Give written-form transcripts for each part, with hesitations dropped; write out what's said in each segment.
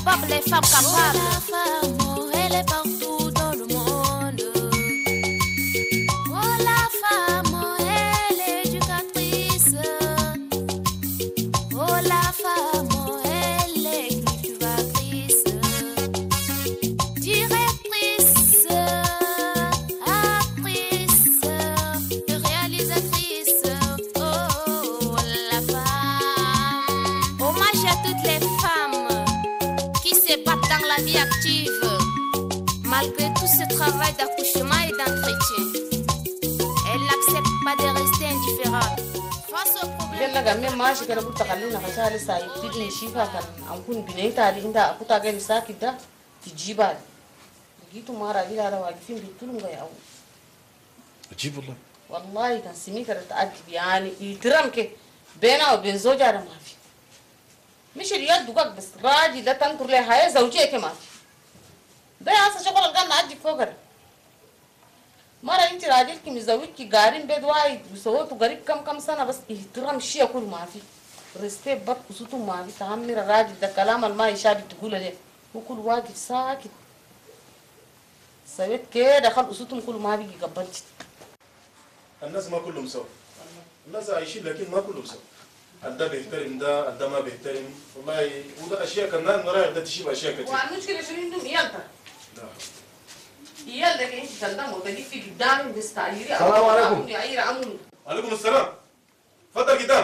capables, les femmes capables. La femme, oh, elle est partout dans le monde. Oh, la femme, oh, elle est éducatrice. Oh, la femme, oh, elle est cultivatrice. Directrice, actrice, réalisatrice. Oh, la femme. Hommage à toutes les femmes qui se battent dans la vie active, malgré tout ce travail d'accouchement et d'entretien. Elles n'acceptent pas de rester indifférentes face aux problèmes. Yalla ga men ma shi kana butta kallin na fasali sai tidin shi fa kan an kun bine ta di inda akuta ga ni saki da tijiba gitu mara ila rawa gifin bitulun ga yawo عجيب والله. والله كان سمي كانت تعجب يعني يترم كده بينه وبين زوجها ما في مش اليد دقاق بس راجل لا تنكر له هاي زوجيه كمان ده اصلا شغل القلنا عندي فوقر مرة انت راجلك مزوجك قارين بيت وايد وسويتوا قريب كم سنة بس احترام شيء كله ما في ريسبكت برضه صوته ما في تعمر الراجل ده كلام ما يشابه تقوله ليه وكل واقف ساكت سويت كده خل صوتهم كله ما بيجي قبلت الناس ما كلهم سوا. الناس عايشين لكن ما كلهم سوا. ده بيحترم ده ما بيحترم والله وده اشياء كمان رايح ده تشيب اشياء كتير. والمشكلة شنو عندهم يلا يلا كده انت تلدم وتجيب في قدام بس تعيري السلام عليكم. يعير عمون وعليكم السلام. اتفضل قدام.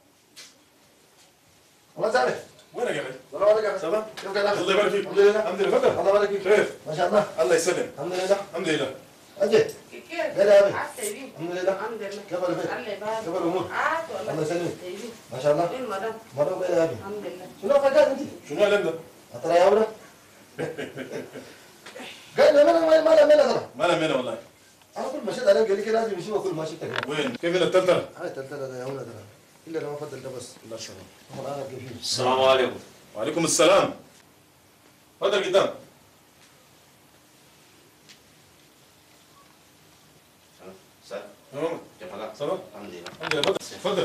الله تعالى وينك يا اخي؟ السلام عليكم. سلام. كيف قاعد؟ الله يبارك فيك. الحمد لله. الحمد لله. اتفضل. الله يبارك فيك. خير. ما شاء الله. الله يسلم. الحمد لله. الحمد لله. اجي. كيف هلا يا ابي. عسى الحمد لله. الحمد لله كيف البيت؟ الله يبارك كيف الامور؟ والله الله يسلمك. ما شاء الله. وين مدام مرة بيا يا ابي. الحمد لله شنو قاعد انت؟ شنو الكلام ده؟ ترى يا ولد. قاعد ما لا ترى. ما انا منه والله. انا كل ما شفت عليه قال لي كده لازم يشوف كل ما شفته. وين؟ كيف التلتله؟ هاي تلتله يا ولد ترى. الا لما فضل ده بس. الله يسلمك. هو انا كيف؟ السلام عليكم. وعليكم السلام. اتفضل قدام. سلام. تمام. كيف حالك؟ سلام. الحمد لله. الحمد لله. تفضل.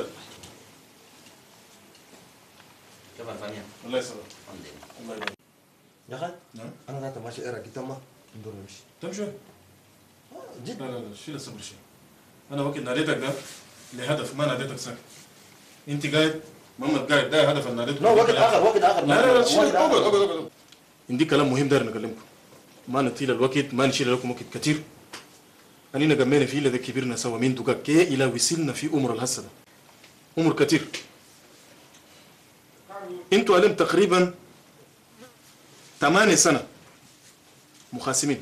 كيف الفنيا؟ الله يسلمك. الحمد لله. الله يبارك. يا اخي نعم. انا ذات ماشي اقرا كتاب ما ندور نمشي. تمشي؟ جد. لا لا لا شيل الصبر شيل. انا وقت ناديتك ده لهدف ما ناديتك ساكت. انت قاعد محمد قاعد ده هدف اللي ناديتك. لا وقت اخر وقت اخر. لا لا لا شيل اقعد اقعد اقعد. عندي كلام مهم داير نكلمكم. ما نطيل الوقت ما نشيل لكم وقت كتير. أنينا جمعنا فيه لذا كبرنا سوا من دقاق كي إلى وصلنا في أمور الهسدة. أمور كتير. أنتوا علم تقريبا 8 سنة مخاصمين.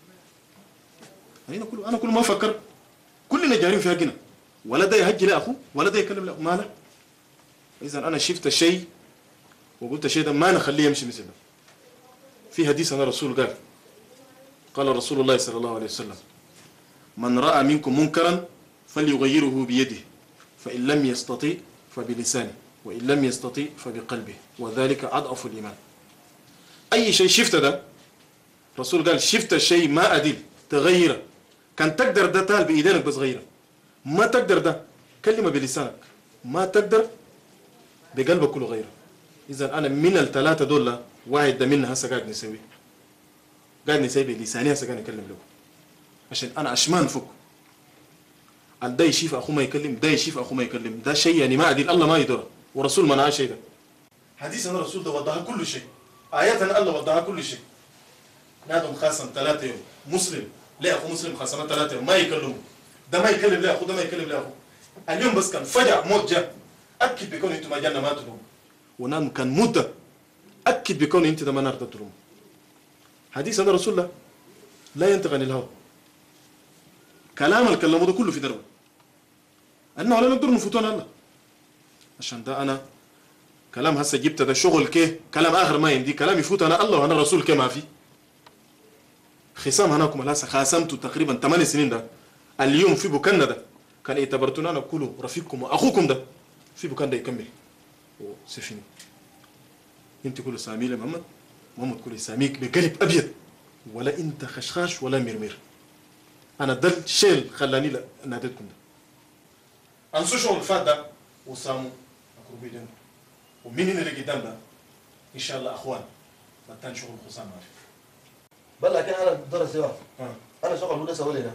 أنا كل ما أفكر كلنا جارين في حقنا ولا ده يهجي لأخوه ولا ده يكلم لأخوه ما له. إذا أنا شفت شيء وقلت شيء ده ما نخليه يمشي مثل ده. في حديث أنا رسول قال رسول الله صلى الله عليه وسلم من رأى منكم منكرا فليغيره بيده فإن لم يستطيع فبلسانه وإن لم يستطيع فبقلبه وذلك أضعف الإيمان. أي شيء شفت ده رسول قال شفت الشيء ما أدل تغيره كان تقدر ده تال بإيدينك بس غيره ما تقدر ده كلمة بلسانك ما تقدر بقلبك كله غيره. إذا أنا من الثلاثة دول واحد ده منها هسه قاعد نسوي قاعد نسوي بلساني هسه قاعد نكلم له عشان أنا أشمان فوق ده يشوف أخوه ما يكلم ده يشوف أخوه ما يكلم ده شيء يعني ما أدل الله ما يدره ورسول منع شيء ده. حديثنا الرسول ده وضعها كل شيء آياتنا الله وضعها كل شيء. نادم خاصم 3 يوم مسلم لا أخو مسلم خاصمات 3 يوم ما يكلمه ده ما يكلم لا أخو ده ما يكلم لا أخو. اليوم بس كان فجأة موت جاء أكد بكون أنتم ما جانا ما تلوم ونام كان مدة أكد بكون أنت ده ما نار تلوم. حديثنا الرسول الله لا ينطق عن الهوى كلام الكلام ده كله في دربه أنه لا نقدر نفوتون الله عشان ده أنا كلام هسه جبت ده شغل كيه كلام آخر ما يمدي كلام يفوت أنا الله وأنا الرسول كما في خصام هناكم هسه خاصمته تقريبا 8 سنين ده اليوم في بوكنا ده كان اعتبرتونا أنا كله رفيقكم وأخوكم ده في بوكان ده يكمل وسفيني أنت كله سامي لمحمد محمد كله ساميك بقلب أبيض ولا أنت خشخاش ولا مرمر. أنا ده الشيء خلاني ناديتكم ده. أنسوا شغل الفات ده وسامو أقربي دين ومين اللي قدام ده إن شاء الله أخوان الثاني شغل خصام ما في. بل لكن انا دور سوا. انا شغل ولا سوي لنا.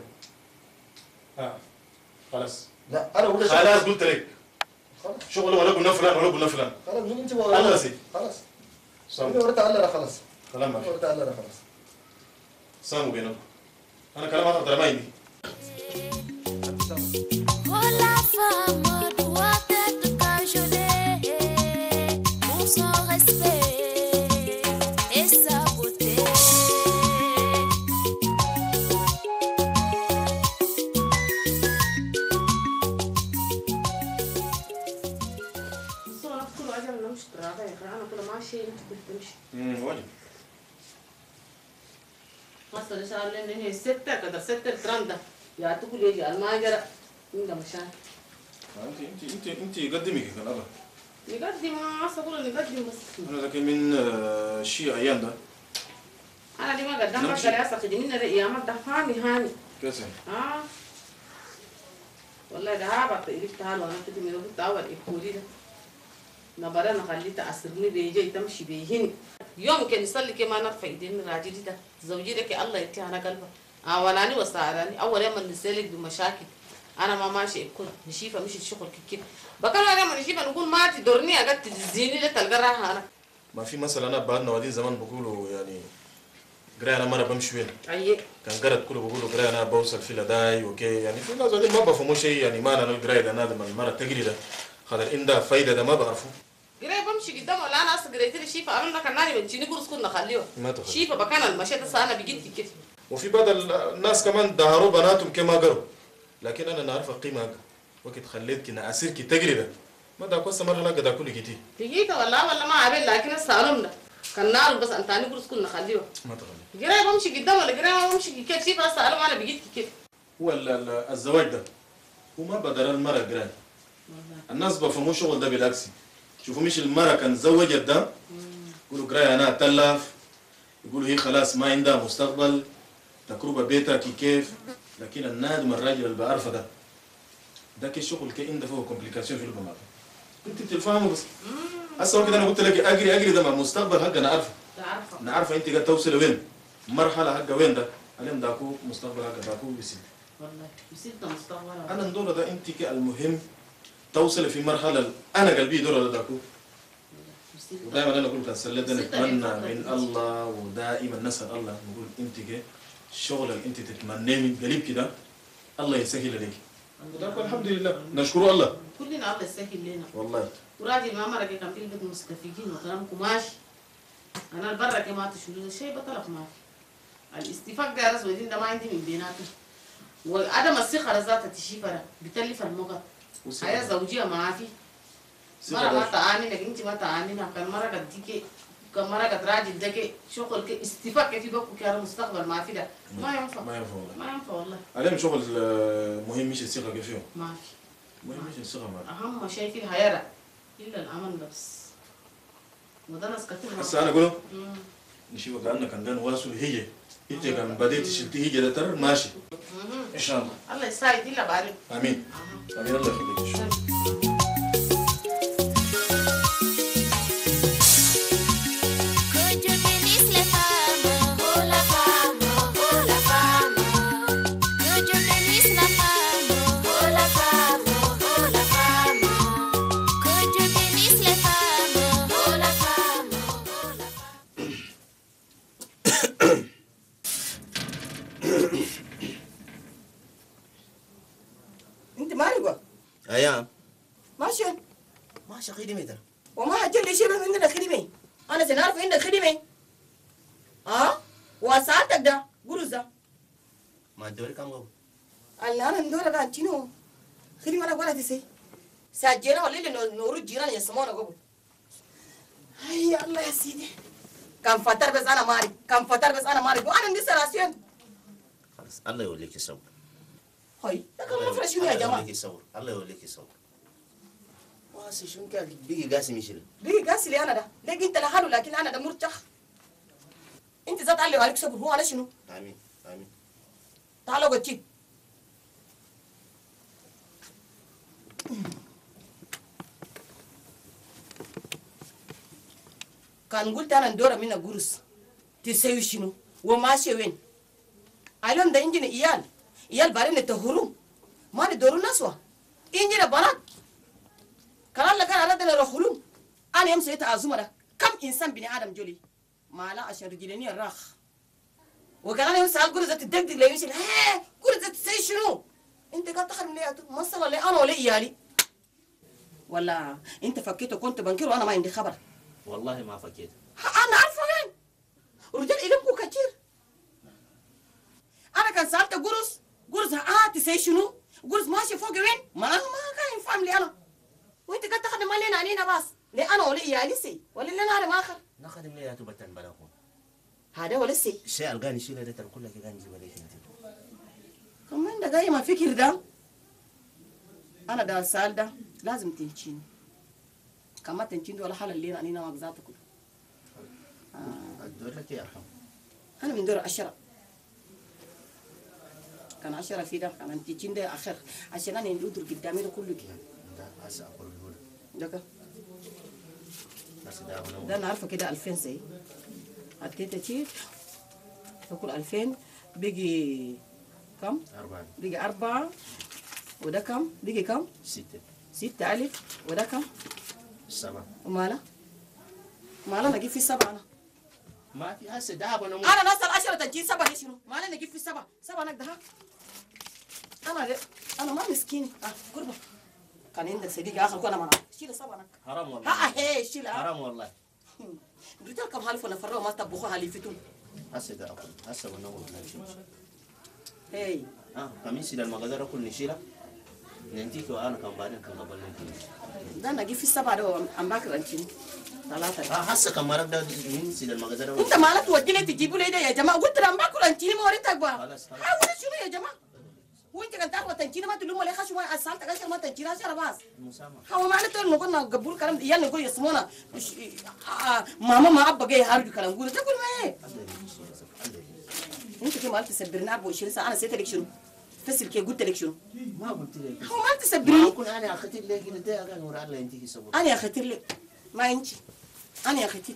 خلاص. لا انا ولا خلاص قلت لك. خلاص شغل ولا قلنا فلان ولا قلنا فلان. خلاص من انت الله سي. خلاص. انا وريت على خلاص. كلام ما في. وريت على خلاص. سامو بينهم. انا كلام اخر ما يدي. La femme doit être cajolée pour son respect et sa beauté. أنا كل ما شيء أنت بتمشي. واجب. مثلا شغل لأن هي ستة كده ستة ترندا يا تقول يجي الماجرة عند مشان. انت قدمي كده الأبا. نقدم ما أقول نقدم بس. أنا ذاك من شيء أيام ده. أنا دي ما قدمت كده يا سخي من الأيام ده هاني. كيف؟ والله ده هابط اللي بتاعه وأنا كده من قلت أول إكولي ده. نبرة نخليته أسرني بيجي تمشي بيهني. يوم كان يصلي كمان نرفع إيدين راجلي ده زوجي ده كي الله يتيهنا قلبه. أولاني وساراني أول يوم نسلك بمشاكل. أنا ما ماشي أكون نشيفة مش الشغل كيف. بكرة أنا نشيفة نقول ما تدورني أقعد تزيني لتلقى راها أنا. ما في مثلا أنا بعد نوادين زمان بقولوا يعني قراءة أنا مرة بمشي وين. أيه. كان قرأت كله بقولوا قراءة أنا بوصل في لداي أوكي يعني في ناس ما بفهموا شيء يعني ما أنا القراءة ده أنا المرة تجري ده خاطر إن ده فايدة ده ما بعرفه. قراءة بمشي قدام ولا أنا أصلا قريت لي شيفة أنا كان ناني من تشيني كورس كنا خليه. ما تخلي. شيفة بكان المشيت هسه أنا بقيت كده. وفي بعض الناس كمان دهروا بناتهم كما قروا لكن أنا نعرف القيمة وقت خليت كنا أسير كي تجري ده ما ده قصة مرحلة قد أكل كتير. تجيت ولا ما عبيد لكن السالم كان نار بس أنت تاني كورس كنا خليه. ما تخلي. قراءة بمشي قدام ولا قراءة بمشي كيف شيفة السالم أنا بقيت كده. هو الزواج ده هو ما بدل المرأة قراءة. الناس بفهموا شغل ده بالعكس. شوفوا مش المرأة كان زوجت ده يقولوا قراية أنا أتلف يقولوا هي خلاص ما عندها مستقبل تقرب بيتها كيف لكن النادم الراجل اللي بعرفه ده كي شغل كي عنده فيه كومبليكاسيون في البمارة انت بتفهموا بس هسه وقت انا قلت لك اجري ده مع المستقبل حقه انا عارفه انا عارفه انت قاعد توصل وين مرحله حقه وين ده عليهم داكو مستقبل حقه داكو بيصير والله بيصير مستقبل انا ندور ده انت المهم توصل في مرحله انا قلبي دور داكو ودائما انا قلت اسلم نتمنى من الله ودائما نسال الله نقول انت الشغل اللي انت تتمناه من قريب كده الله يسهل عليك وداك الحمد لله نشكر الله كلنا الله يسهل لنا والله وراجل ما مرق كان في البيت مستفيقين وكلامكم ماشي انا البرة كما تشيلوا الشيء بطلق ما في الاستفاق ده رز ودين ده ما عندي من بيناتهم وعدم الثقة ذاتها تشيفها بتلف المقط هي زوجية ما في مرة ما تعاني لكن انت ما تعاني كان مرة قد ديكي كان مرة قد راجل دكي شغل استفاق كيف بكو كان مستقبل ما في ده ما ينفع والله عليهم شغل مهم مش الثقة كيف فيهم ما في مهم مش الثقة ما أهم شيء في الحياة إلا الأمن بس وده ناس كتير هسه أنا أقوله نشوف كأنك كان واصل هي أنت كان بديت شلتي هي ده ترى ماشي إن شاء الله الله يساعد إلا بارك آمين آمين الله يخليك انت مالك ايام ماشي ماشي خدمة ده وما هجل لي شيء من عندنا خدمه انا سنعرف عندك خدمه وساعتك ده قرص ده ما الدوري كم قبل اللي انا ندور ده انتينو خدمه انا ولا تسي سجلنا ولا اللي نور الجيران يسمونا قبل هيا الله يا سيدي كان فتر بس انا ماري وانا عندي سلاسين خلاص الله يوليك الصبر هاي ده كان مفرش شنو يا جماعه الله يوليك الصبر واسي شنو كان بيجي قاسم يشيل بيجي قاسي لي انا ده لكن انت لحاله لكن انا ده مرتاح انت ذات علي عليك صبر هو انا شنو امين امين تعالوا قتيك كان قلت انا ندور من قرص تسوي شنو وماشي وين اليوم ده انجن ايال بارين تهرم ما ندورو نسوا انجن بنات كلام لك انا ردنا رخلون انا يوم سيت ازمره كم انسان بني ادم جولي ما لا عشان رجلني الراخ وقال يوم سال قرزه تدقدق لي يمشي ها قرزه تسوي شنو انت قاعد تخرب لي مساله لي انا ولا ايالي ولا انت فكيت وكنت بنكر وانا ما عندي خبر والله ما فكيت انا عارفه وين رجال إلمكو كتير انا كان سالت قرص تسوي شنو قرص ماشي فوق وين ما كان يفهم لي انا وانت قاعد تخدم علينا علينا بس ليه انا ولا ايالي سي ولا اللي انا ما اخر نخدم لي يا تبتن بلاكم هذا ولا سي الشيء الغاني شيء ده ترى كلك غاني جيب عليك انت كمان ده جاي ما فكر ده انا ده السؤال ده لازم تنشين كما تنشين ولا حل اللي انا ما ذاتكم الدور لك يا ارحم انا من دور 10 كان 10 في ده كان تنشين ده اخر عشان انا ندور قدامي ده كله كده ده هسه اقول ده بس ده انا عارفه كده 2000 زي حطيت شيء تاكل 2000 بيجي كم 4 بيجي 4 وده كم بيجي كم 6 ألف وده كم 7 وماله ماله نجيب في 7 انا ما في هسه ذهب انا نصل 10 تنجيل 7 ليش شنو ماله نجيب في 7 نقدها انا ما مسكين قربه كان عندك صديق اخر كنا معنا شيل 7 حرام والله هي شيل حرام والله قلت لكم هالفوا نفروا ما تطبخوا هالفتون هسه ده اقول هسه بنور هي قميصي للمقدار كل نشيله ننتيك وانا كان بعدين كان قبل ده نجيب في 7 ده عم باكر انتين 3 هسه كان مرق ده ننسي للمقدار انت مالك توديني تجيبوا لي ده يا جماعه قلت لهم باكل انتين ما وريتك بقى خلاص ولا شنو يا جماعه وانت كنت تعرف تنجيني ما تلوم ولا خش ما اسالتك عشان ما تنجيني عشان بس مسامح هو معناته انه قلنا قبول كلام يلا نقول يسمونا ماما ما ابا جاي هارجو كلام قول تقول ما ايه انت كيف ما قلت تسبرني 24 ساعه انا سيت لك شنو تسال كي قلت لك شنو ما قلت لك هو ما تسبرني ما اكون انا اخذت لك كده ده كان ورا الله انت يسوي انا اخذت لك ما انت انا اخذت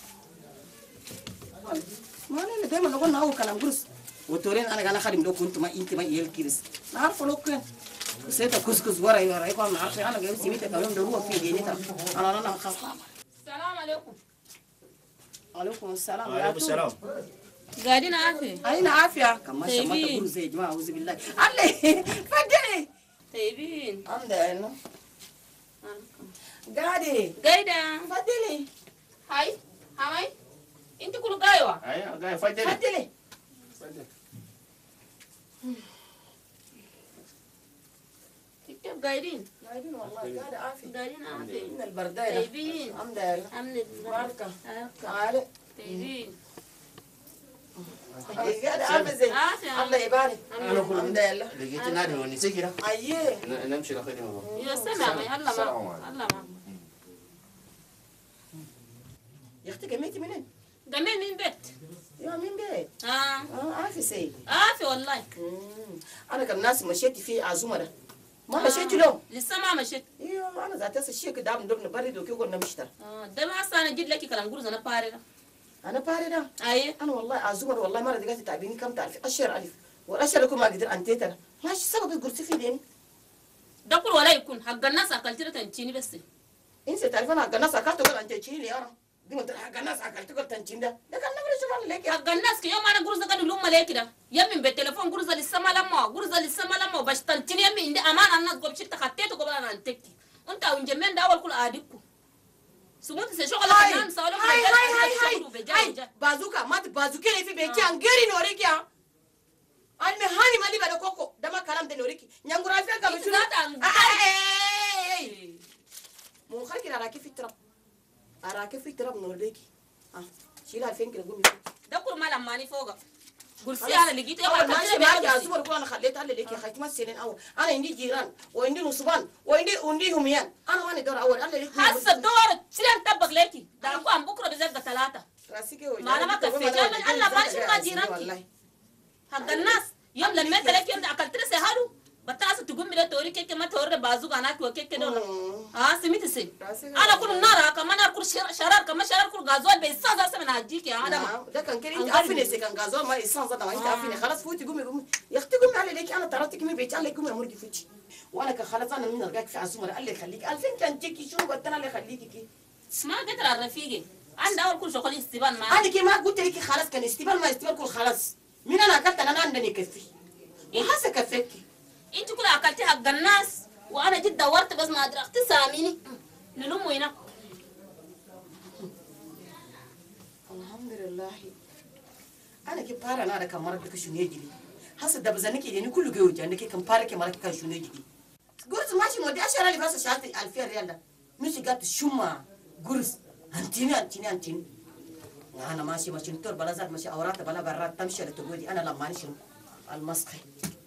ما انا دايما قلنا هو كلام قرص وتورين انا خادم لو كنت ما انت ما يل كيرس عارفه لو كان سيتا كسكس ورا يكون ما عارفه انا جاي سميتك اليوم ده هو في جينيتا انا خلاص السلام عليكم. عليكم السلام وعليكم السلام قاعدين عافية. أين عافية؟ كما طيبين. شمت تقول زي جماعة أعوذ بالله. الله فدني. طيبين. الحمد لله. قاعدة. قايدة. فدلي. هاي هاي انت كله قايوة. ايوه قاعد فدلي فدلي. كيف قايدين؟ قاعدين والله قاعدة عافية. قايدين عافية. من البرداية. طيبين. الحمد لله. الحمد لله. باركة. باركة. تعالي. طيبين. قاعدة عافية زي. عافية. الله يبارك. انا كل الحمد لله. لقيت نادي ونسي كده أيه. نمشي لخدمه يا سلام هلا ما هلا ما يا أختي جميتي منين؟ قمين من بيت. يا مين بيت؟ عافية سي. عافية والله. أنا كم ناس مشيت في عزومة ده. ما مشيت اليوم. لسه ما مشيت. ايوه انا ذات الشيء كده بدنا برد وكي قلنا مشتر. ده ما أصلا أنا جيت لك كلام قرز أنا باريرة. انا باردة. أيه. انا والله عزومة والله مرة دقيقة تعبيني كم تعرفي أشهر ألف والأشهر لكم ما قدر أنتي ترى ماشي سبب قرصي في ديني. ده كل ولا يكون حق الناس أكلت تنتيني بس. انت تعرفين حق الناس أكلت تقول أنت تشيني لي أنا. دي ما حق الناس أكلت تقول تنتين ده كان نبرة شغل لك. حق الناس كي يوم أنا قرز قالوا لهم ملاك ده يمين بالتليفون قرز لسه ما لما قرز لسه ما لما باش تنتيني يمين عندي أمان الناس قبل شيء تخطيته قبل أنا أنتكتي أنت أونجمين ده أول كل عاديكو. سموت سشغل كمان سألوا هاي بازوكا ما تبازوكي لي في بيتي أنجري نوريك يا المهاني مالي بدو كوكو ده ما كلام ده نوريكي نيانغورا فيها كم شنو مو خليك أراكي في تراب أراكي في تراب نوريكي شيلها فين كده قومي ده كل ما لماني فوقه قرصي أنا لقيت أول ماشي معاك يا زبر كل أنا خليت على ليكي خايف ما سنين أول أنا عندي جيران وعندي نصبان وعندي هميان أنا ماني دور أول أنا ليكي حاسة الدور سلام تبق ليكي ده أكو عم بكرة بزاد 3 ما أنا ما كفيت الله ما شو ما جيرانك حق الناس يوم لما أنت لك يوم أكلت رأسي هالو بتعرف تقوم بلا توري كيك ما توري بازوك أنا كوا كيك كده سميت سي أنا كل نارا كمان أنا كل شرار كمان شرار كل غازول بيسان زار سمن هجيك يا آدم ده كان كده انت عارفين سي كان غازول ما يسان زاد ما انت عارفين خلاص فوتي قومي يا اختي قومي على ليك انا طردتك من بيتي عليك قومي امرك فوتي وانا كان خلاص انا من رجعك في عزومه قال لي خليك 2000 كان تيجي شنو قلت انا اللي خليكي كي ما قدر الرفيقي أنا أول كل شغل استبان ما انا كي ما قلت لك خلاص كان استبال ما استبال كل خلاص مين انا اكلت انا عندني كفي وحاسه كفيكي انت كل اكلتي حق الناس وانا جيت دورت بس ما ادري اختي ساميني نلومه هنا الحمد لله انا كي بارا انا كان مرق لك شنو يجي حاسه ده بزنك يعني كله جوج عندك كم بارا كي مرق كان شنو يجي قرص ماشي مودي 10 اللي بس شالت 2000 ريال ده مش قالت شوما قرص انتيني انا ماشي نتور بلا زاد ماشي اورات بلا برات تمشي لتقولي انا لما نشم المسخي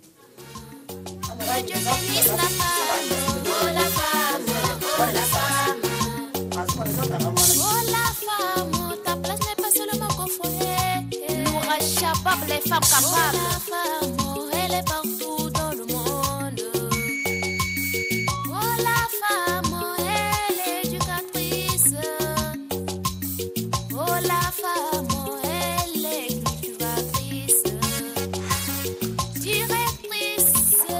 Que Dieu bénisse la femme, oh la femme, oh la femme. Oh la femme, ta place n'est pas seulement qu'au foyer. Nous rachabab les femmes capables. Oh la femme, elle est partout dans le monde. Oh la femme, elle est éducatrice. Oh la femme, elle est cultivatrice. Directrice.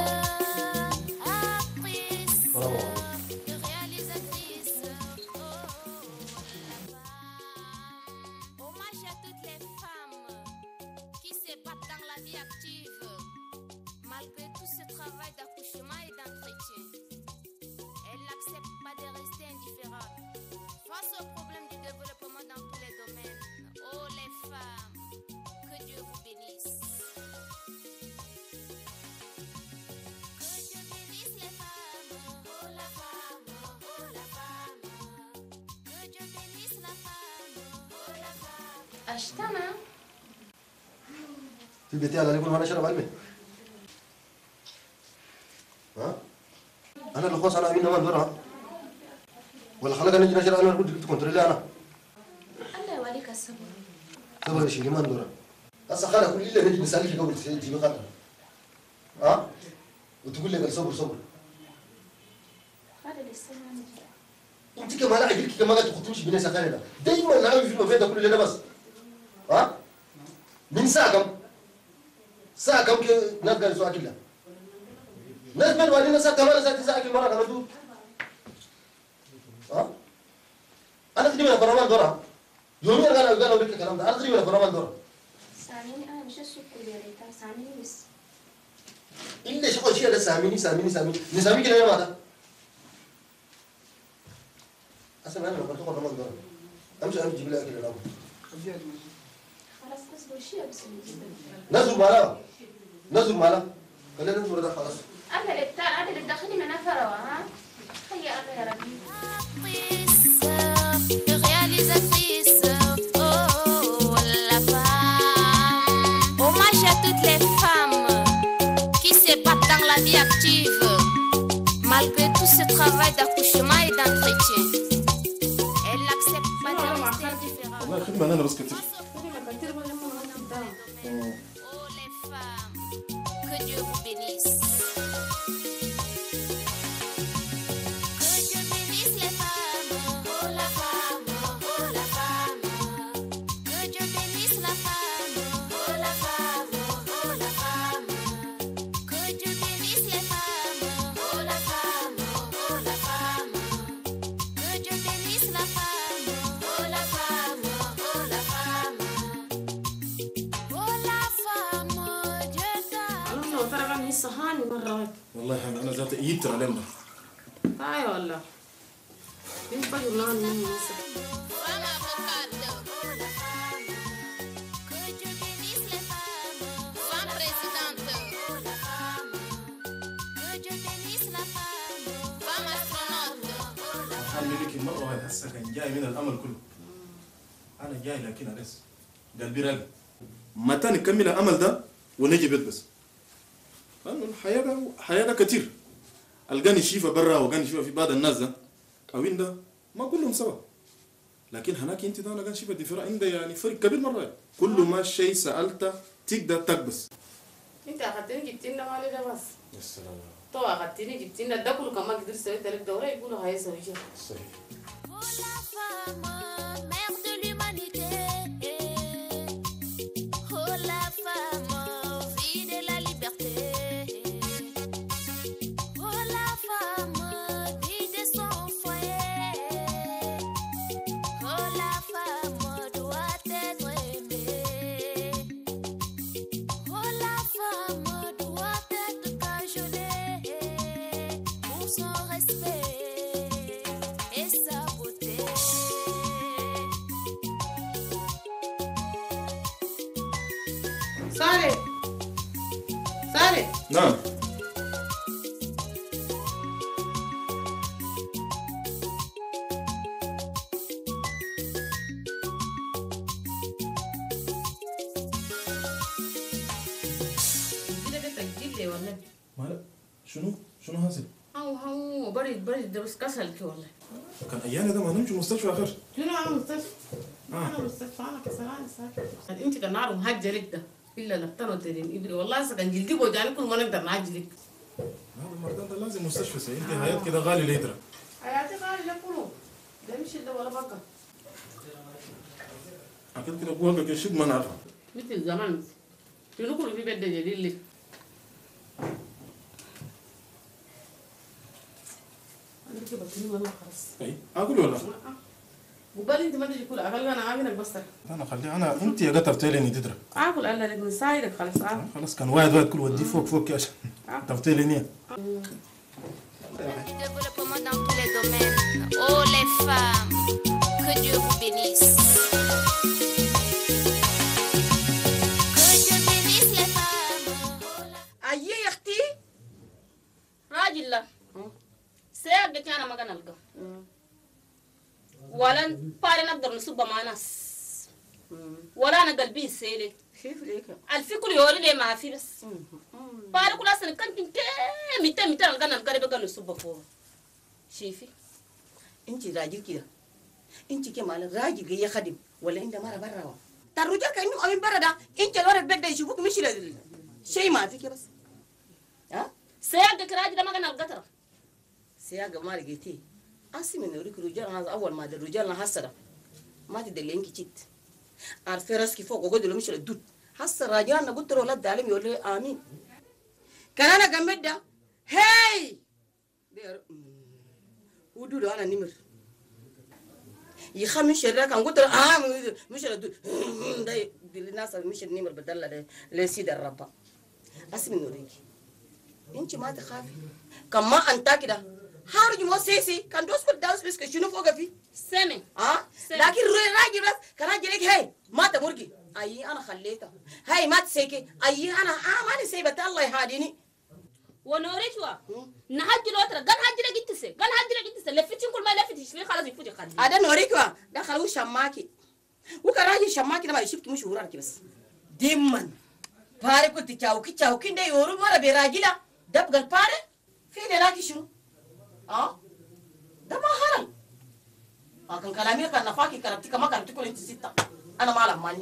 Hommage à toutes les femmes qui se battent dans la vie active, malgré tout ce travail d'accouchement et d'entretien. Elles n'acceptent pas de rester indifférentes face aux problèmes du développement dans tous les domaines. Oh les femmes, que Dieu vous bénisse. Que Dieu bénisse les femmes, oh la femme, oh la femme. Que Dieu bénisse la femme, oh la femme. أشتنا في بيتي على يكون انا شرب علمي ها انا اللي خلاص انا امين ما ندورها ولا خلاك انا نجي نشرب انا كنت كنترولي انا الله يوليك الصبر. صبر يا شيخي ما ندورها هسه خلاص كل اللي نجي نسالك قبل تجيبي خاطر ها وتقول لي صبر هذا لسه ما نجي. انت كمان عجلك كمان تخطوش بناس خالد دايما نعمل في المفيد كل اللي ده بس ها من ساعه كم كي ناس قالوا سؤال كده ناس من والدين ساعه كمان ساعه المره كمان دول ها انا تجيب لك برنامج دورها يوميا قالوا لك الكلام ده انا تجيب لك برنامج دورها ساميني أنا مش السوق اللي ريتها ساميني بس. إلا شغل شيء ده ساميني نسامي كده يا ماذا أسمع أنا لما تاخد برنامج دورها أمشي أنا بجيب لك أكل الأول خلاص اصبر شوية بس نجيب. نزل معنا خلينا نزل ده خلاص أنا اللي داخلي من نفرة ها. هيا الله يا ربي. Réalisatrice, oh la femme. Hommage à toutes les femmes qui se battent dans la vie active, malgré tout ce travail d'accouchement et d'entretien. Elles n'acceptent pas de rester indifférentes. والله خدمة أنا بس كتير. Oh les femmes, que Dieu vous bénisse. Que Dieu bénisse les femmes, oh la femme, oh la femme. Que Dieu bénisse la femme, oh la femme, oh la femme. Que Dieu bénisse les femmes, oh la femme, oh la femme. Que Dieu bénisse la femme, oh la femme, oh la femme. Oh la femme, Dieu t'a. لو ترى من الصهاني مرة والله أنا ذات يتر عليهم ده. هاي والله من فجر نان من مصر. Femme avocate, oh la femme. Que Dieu bénisse les femmes. Femme présidente, oh la femme. Que Dieu bénisse la femme. Femme astronaute, oh la femme. حال لك مرة واحد هسه كان جاي من الأمل كله. أنا جاي لكن أرس قلبي راقي. متى نكمل الأمل ده ونجي بيت بس. لأنه الحياة ده كتير. القاني شيفة برا وقاني شيفة في بعض الناس ده. أوين ده ما كلهم سوا. لكن هناك انت ده لقان شيفة دفرة عنده يعني فرق كبير مرة. كل ما شيء سألته تقدر تكبس. انت اخذتني جبت لنا مالي ده بس. السلام. تو اخذتني جبتينا ده كله كمان قدرت سويت لك دوره يقولوا هاي زوجيه. صحيح. صالح صالح. نعم. كده تجيب لي والله. مالك؟ شنو حاصل؟ هو برد ده بس كسلك والله. كان ايانا ده ما نمشي مستشفى اخر. شنو انا مستشفى؟ انا مستشفى انا كسرانه ساكت. انت كان نار مهجلك ده الا نبتنوا ترين ابري والله هسه كان جلدي بوجعني كل ما نقدر نعجلك. هذا المرضان ده لازم مستشفى سي. انت حياتك كده غالي ليترا. حياتي غالي لا كله. ده مش ده ولا بقى. اكيد كده قوه شد ما نعرفها. مثل زمان شنو كله في بيت جديد لك. عندك بطيء ما خلاص. اي اقول ولا؟ وبالي انت ما تجي كل اقل انا عاملك بس. انا خلي انا انت يا قطر تيليني تدرى. اكل الله لك من سايدك خلاص. خلاص كان واحد كل ودي فوق عشان تفتيليني. Développement dans tous les domaines. Oh les femmes, que Dieu vous bénisse. Que Dieu bénisse les femmes. ayi ya اختي راجل لا سيادك انا ما كان القى ولا باري نقدر نصب مع ناس ولا انا قلبي سيلي كيف ليك الفكر يوري لي ما في بس باري كل سنه كنت متى القنا القريب قالوا نصب فوق شايفي انت راجل كده انت كمان راجل جاي يخدم ولا انت مره برا الرجال كانه امين برا ده انت لو البيت ده يشوفوك مش شيء ما فيك بس ها سيادك راجل ما كان القطره سياقه ما لقيتيه أسي من يوريك رجال أنا أول ما در رجال أنا هسه ما تدلين كيت عارفة راسك فوق وقعد له مش الدود هسه الراجل أنا قلت له لا تعلم يقول لي آمين كان أنا جنب ده هاي ودود أنا نمر يخمش الراك أنا قلت له مش الدود ده الناس مش النمر بدل ده لسيد الربا أسي من يوريك أنت ما تخافي كم ما أنت كده هارج مو سيسي كان دوس كل داوس بس كشنو فوق في سامي لكن راجل بس كان راجل لك هاي ما تمرقي اي انا خليتها هاي ما تسيكي اي انا ماني سيبت الله يهاديني ونوريك نهجي لو ترى قال هجي لك انت سي قال هجي لك انت سي لفتين كل ما لفتش في خلاص يفوت خالد هذا نوريك ده خلوه شماكي وكان راجل شماكي ده ما يشوفك مش وراك بس ديما بارك كنت تشاوكي ده يورو مره براجله دبق البارك في لك شنو ده ما هرم لكن كلامي كان نفاكي كربتك ما كربتك كل انت ستة انا ما لماني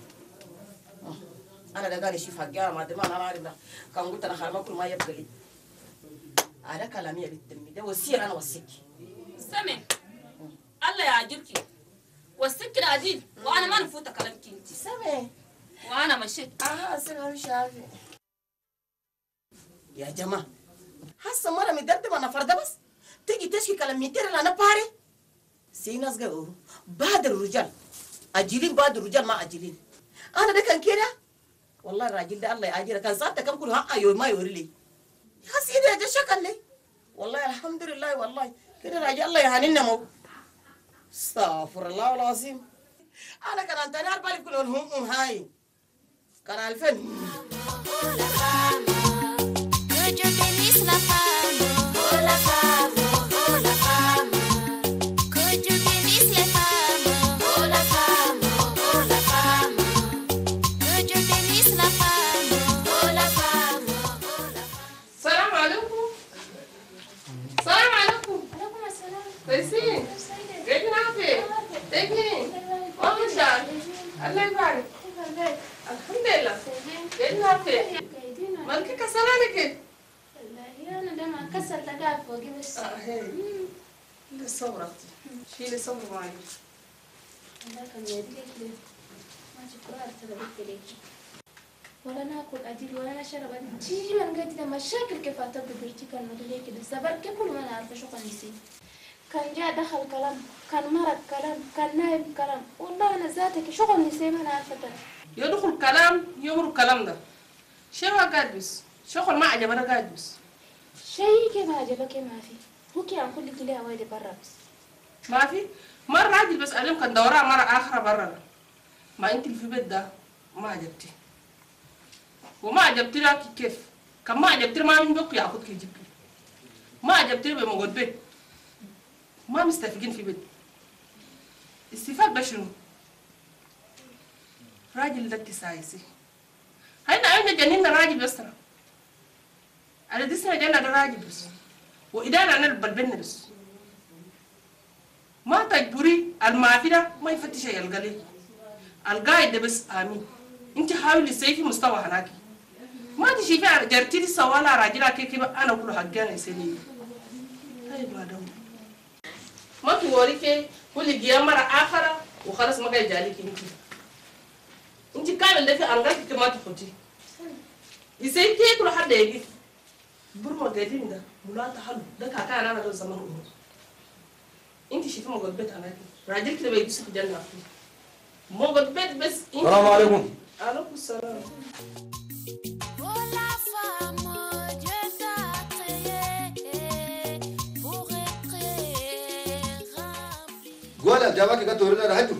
انا ده قال شيف حقي ما ادري ما انا عارف كان قلت انا خرما كل ما يبقى لي هذا كلامي يا بنت ده وسير انا وسيك سامي الله يعجبك وسيك العديد وانا ما نفوت كلامك انت سامي وانا مشيت سامي شافي يا جماعه هسه مره مدردم انا فرده بس تيجي تشكي كلام ميتير انا باري سي ناس قالوا بعد الرجال اجلين بعد الرجال ما اجلين انا ده كان كده والله الراجل ده الله ياجره كان صارت كم كل ها ايوه ما يوري لي يا سيدي ده شكل لي والله الحمد لله والله كده راجل الله يهانينا مو استغفر الله العظيم انا كان انت نار بالي كلهم هاي كان 2000 Que Dieu bénisse la femme, oh la femme, oh la femme. Que Dieu bénisse les femmes, oh la femme, oh la femme. Que Dieu bénisse la femme, oh la femme, oh la femme. السلام عليكم. السلام عليكم. عليكم السلام. كويسين؟ جايين عافية؟ تاكلين؟ والله شاء الله يبارك. الحمد لله. جايين عافية. مالك كسرانك؟ هي اللي الصبر اختي شيلي صبر معي. الله كان يديك ليه ما تقرأ ترى ليك ولا ناكل أديل ولا نشرب أديل تيجي من قلت لما مشاكل كيف أتبدرتي كان مدلي كده سبر كل ما نعرف شو كان يصير كان جاء دخل كلام كان مرض كلام كان نايم كلام والله أنا ذاتك شو كان يصير ما نعرفه يدخل كلام يمر الكلام ده شو قاعد بس شغل ما عجبنا قاعد بس شيء كيف عجبك ما في هو كي عم كل كلها وايد برا بس ما في مرة راجل بس ألم كان دورها مرة آخرة برا ما أنت اللي في بيت ده ما عجبتي وما عجبتي لك كيف كان ما عجبتي ما من بقى ياخذك يجيبك ما عجبتي بموجود بيت ما مستفقين في بيت استفاق بشنو راجل ده سايسي هينا عندنا جنيننا راجل بس ترى على ديسنا جنة ده راجل بس وإدانا أنا بالبن بس ما تجبري المعافي ده ما يفتش يلقى لي القايد ده بس آمين انت حاولي تسيفي مستوى هناك ما تشوفي جرتي لي سوالا راجل كيف انا كله حقانا يسني هاي بعدهم ما توريكي كل جيام مرة آخرة وخلاص ما جاي جالك انت كامل ده في انغاك كما تخطي يسيفي كل حد يجي برما قاعدين ده ولا تحلو ده كاكا انا ده زمان عمر انت شايفه موجود بيت هناك راجل كده بيدوس في الجنه موجود بيت بس السلام عليكم. عليكم السلام. قول جابك قد تورينا رهجو.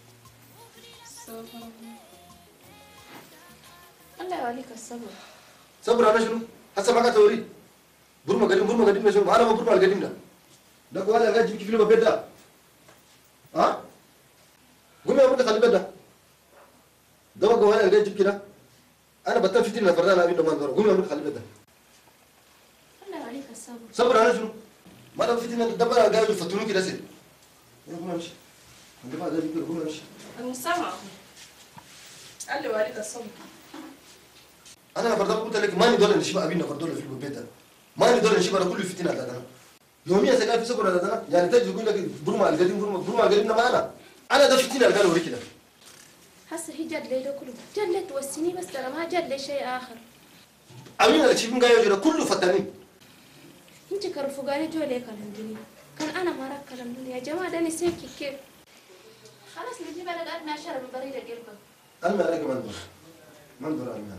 الله يعليك الصبر. صبر أنا شنو؟ هسه ما قد توري. برما قديم شنو؟ أنا ما برما القديم ده. ده قول أنا جيب كيف لما بيدا. ها؟ قوم يا ابني خلي بيدا. ده قول أنا جيب كده. أنا بتم فتنة فردان أبي نمان دور. قوم يا ابني خلي بيدا. الله يعليك الصبر. صبر أنا شنو؟ ما دام فتنة دبر أنا جاي يفتنوك كده سير. قوم امشي. عندما هذا يقول قوم امشي. المسامع قال لي وعليك الصبر. أنا فردان قلت لك ما ندور نشيب أبينا فردان في البيت ده. ما ندور نشيب أنا كل فتنة هذا. يوميا سجى في صبر هذا يعني تجي تقول لك برما القديم برما القديم ما أنا ده فتنة قالوا لي كده. هسه هي جد لي كله جد لي توسني بس ترى ما جد لي شيء آخر. أمين الشيبين جاي يجرا كله فتانين. انت كرفوقاني جو ليك الدنيا كان انا ما راك كلام يا جماعه ده نسيك كيف خلاص نجيب انا قاعد مع شرب بريده قلبك أنا عليك ما ندور أنا.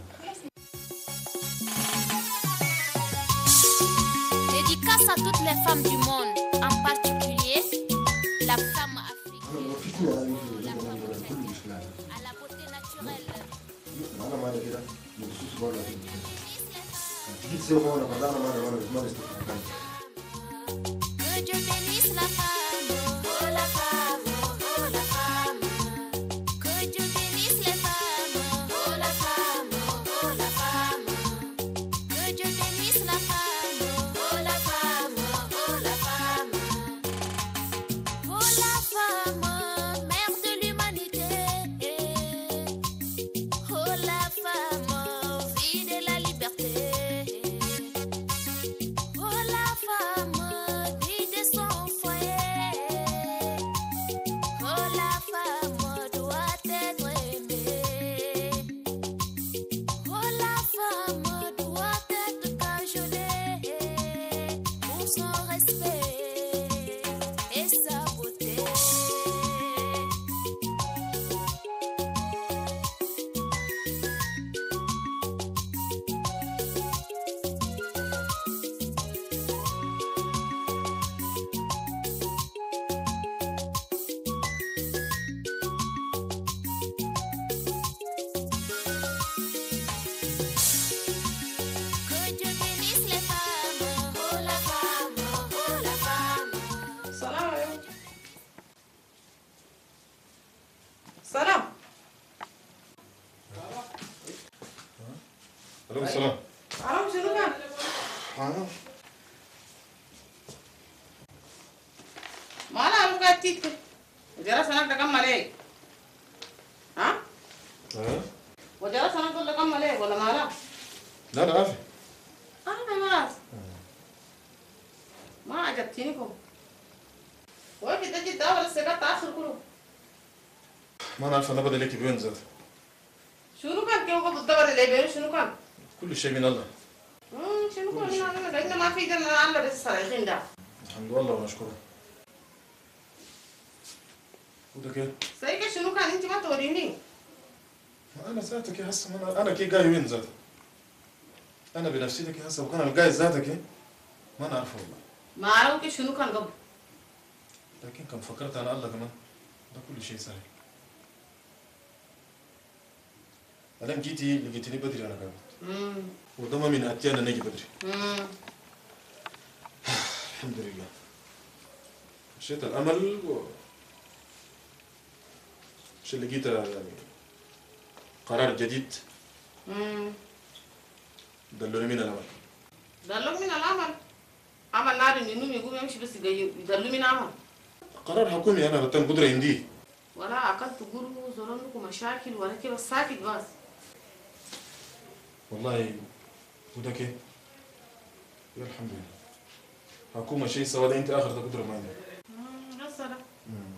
Dédicace à toutes les femmes du monde, en particulier la femme africaine, à la beauté naturelle. Que Dieu bénisse la femme, oh la femme, oh la femme. Que Dieu bénisse les femmes, oh la femme, oh la femme. Que Dieu bénisse la femme, oh la femme, oh la femme. Oh la femme, mère de l'humanité. Oh la femme, vie de la liberté. Oh la femme, vie de son foyer. Oh la femme doit être aimée. Oh la femme doit être cajolée pour son respect et sa beauté. Que Dieu bénisse les femmes, oh la femme, oh la femme. السلام عليكم. سلام. عليكم السلام. عرفت شنو كان؟ ما لا أبغى قاعد تيجي. وجرى سنة تكمل إيه؟ ها؟ وجرى سنة تقول تكمل إيه ولا ما لا؟ لا لا عافية. أنا ما ما عجبتنيكم وقفت تجي ولا السيجارة تأخر كله ما نعرف انا بدل لك بوين ذاته. شنو كان كيف قبض الدور اللي بينه شنو كان؟ كل شيء من الله. شنو كان هنا لأن ما في جنة الله بس صريحين ده. الحمد لله ونشكره. وده كيف؟ سيكا شنو كان انت ما توريني؟ انا ذاتك يا هسه انا كي جاي وين ذاته؟ انا بنفسيتك يا هسه وكان الجاي ذاتك ما نعرفه والله. ما اعرف شنو كان قبل. لكن كم فكرت انا الله كمان ده كل شيء سهل. الان جيتي لقيتني بدري انا كمان. وده ما من اتيانا نجي بدري. الحمد لله. مشيت الامل مش لقيت يعني قرار جديد. دلوني من الامل. دلوك من العمل. عمل نار النوم يقوم يمشي بس يدلو من عمل. قرار حكومي انا رتن قدره عندي. ولا اكلت قرو زرنكم مشاكل ولا كده ساكت بس. والله وده كيف؟ يا الحمد لله. حكومة شيء سوا ده انت اخر قدره ما عندك. هسه ده.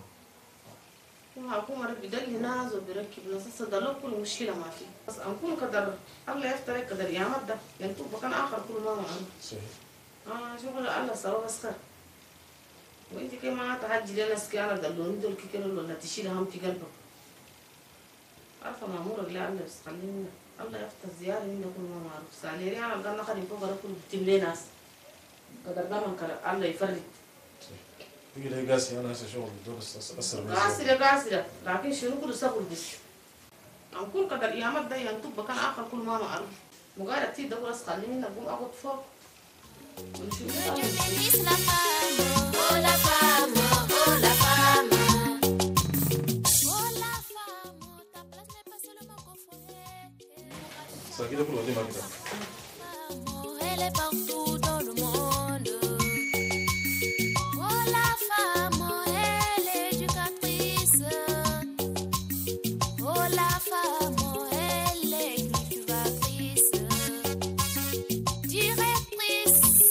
حكومة بدل ناس وبركب ناس دلوك كل مشكلة ما في. بس أنكون قدر الله يفترق قدر يا مدة ينتو بكن آخر كل ما معه. صحيح. شغل الله سوا بس خير. وانت كما تحجي لنا سكانة دلوني دول كيكرو ولا تشيل هم في قلبك. عارفة مأمورة لا الله بس خلينا الله يفتح زيارة منا كل ما معروف. ساليري على القرن خلي فوق ركول بتملي ناس. قدر ده من كلا الله يفرق. تيجي لي قاسي انا هسه شغل بس اسر قاسرة لكن شنو كل سبب بس. أنكون قدر يا مدة ينتو بكن آخر كل ما معروف. مقارنة تي دور بس خلينا نقوم أقعد فوق. Ça qui est pour le démarrer. Elle est partout dans le monde. Oh la femme, elle est éducatrice. Oh la femme, elle est cultivatrice. Directrice,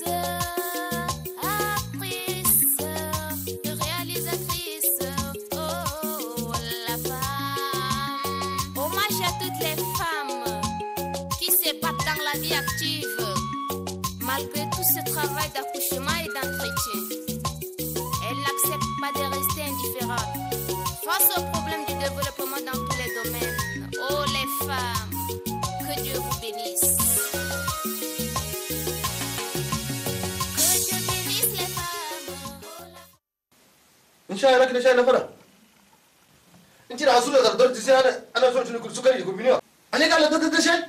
actrice, réalisatrice. Oh la femme. Hommage à toutes les femmes qui se battent dans la vie active, malgré tout ce travail d'accouchement et d'entretien. Elles n'acceptent pas de rester indifférentes face aux problèmes du développement dans tous les domaines. Oh les femmes, que Dieu vous bénisse. Que Dieu bénisse les femmes. Oh la... ان شاء الله كده شايله فرق انت العسول يا دكتور تسي انا صرت لكل سكري يكون منو عليك على ده شيء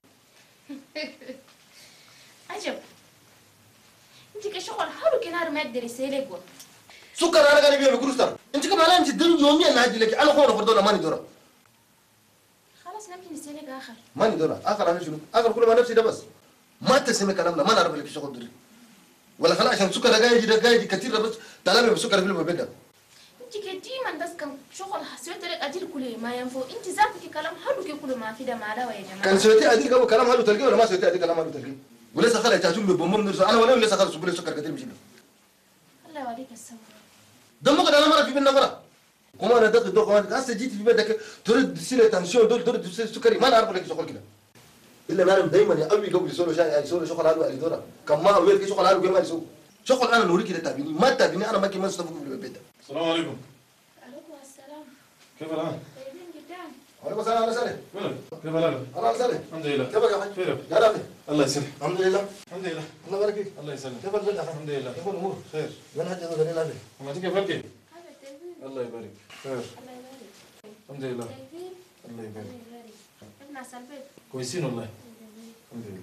عجب. انت كشغل حلو كنار ما يقدر يسيلك. سكر انا قاعد ابيع بكروستر انت كمان انت دل يوميا انا هاجي لك انا خونا فردونا ماني دورا خلاص نمكن نسيلك اخر. ماني دورا اخر انا شنو اخر كل ما نفسي ده بس ما تسمع كلامنا ما نعرف لك شغل دري ولا خلاص عشان سكر قاعد كثير بس طالما بسكر في البيت انت ديما بس كان شغل سويت لك ادير كل ما ينفع. انت ذاتك كلام حلو كل ما في ده معلوه يا جماعه. كان سويتي ادير قبل كلام حلو تلقيه ولا ما سويتي ادير كلام حلو تلقيه ولسه خلى تاجول بمم انا ولا لسه خلى سكر سكر كثير مش الله يوريك الصبر. دمك انا مره في بينا مره كمان انا دقيق دوق كمان هسه جيت في بدك ترد تسيل تنسيون دول ترد تسيل سكري ما نعرف لك شغل كده الا نعرف دايما يا قوي قبل يسولوا شاي يسولوا شغل حلو اللي دورا كم ما اقول لك شغل حلو كمان يسوي شغل انا نوريك كده تابيني ما تابيني انا ما كمان استفوق في البيت السلام عليكم. عليكم السلام. كيف الان؟ طيبين جدا. وعليكم السلام انا سالم وين؟ كيف الان؟ انا سالم الحمد لله. كيفك يا حاج؟ خير. يا رافي الله يسلمك. الحمد لله الحمد لله. الله يبارك فيك الله يسلمك. كيف البلد يا الحمد لله. كيف الامور؟ خير. وين حاج هذا دليل عليه؟ وما تيجي فلكي؟ هذا طيبين. الله يبارك. خير. الله يبارك. الحمد لله. طيبين. الله يبارك. الله يبارك. ابن البيت. كويسين والله. الحمد لله.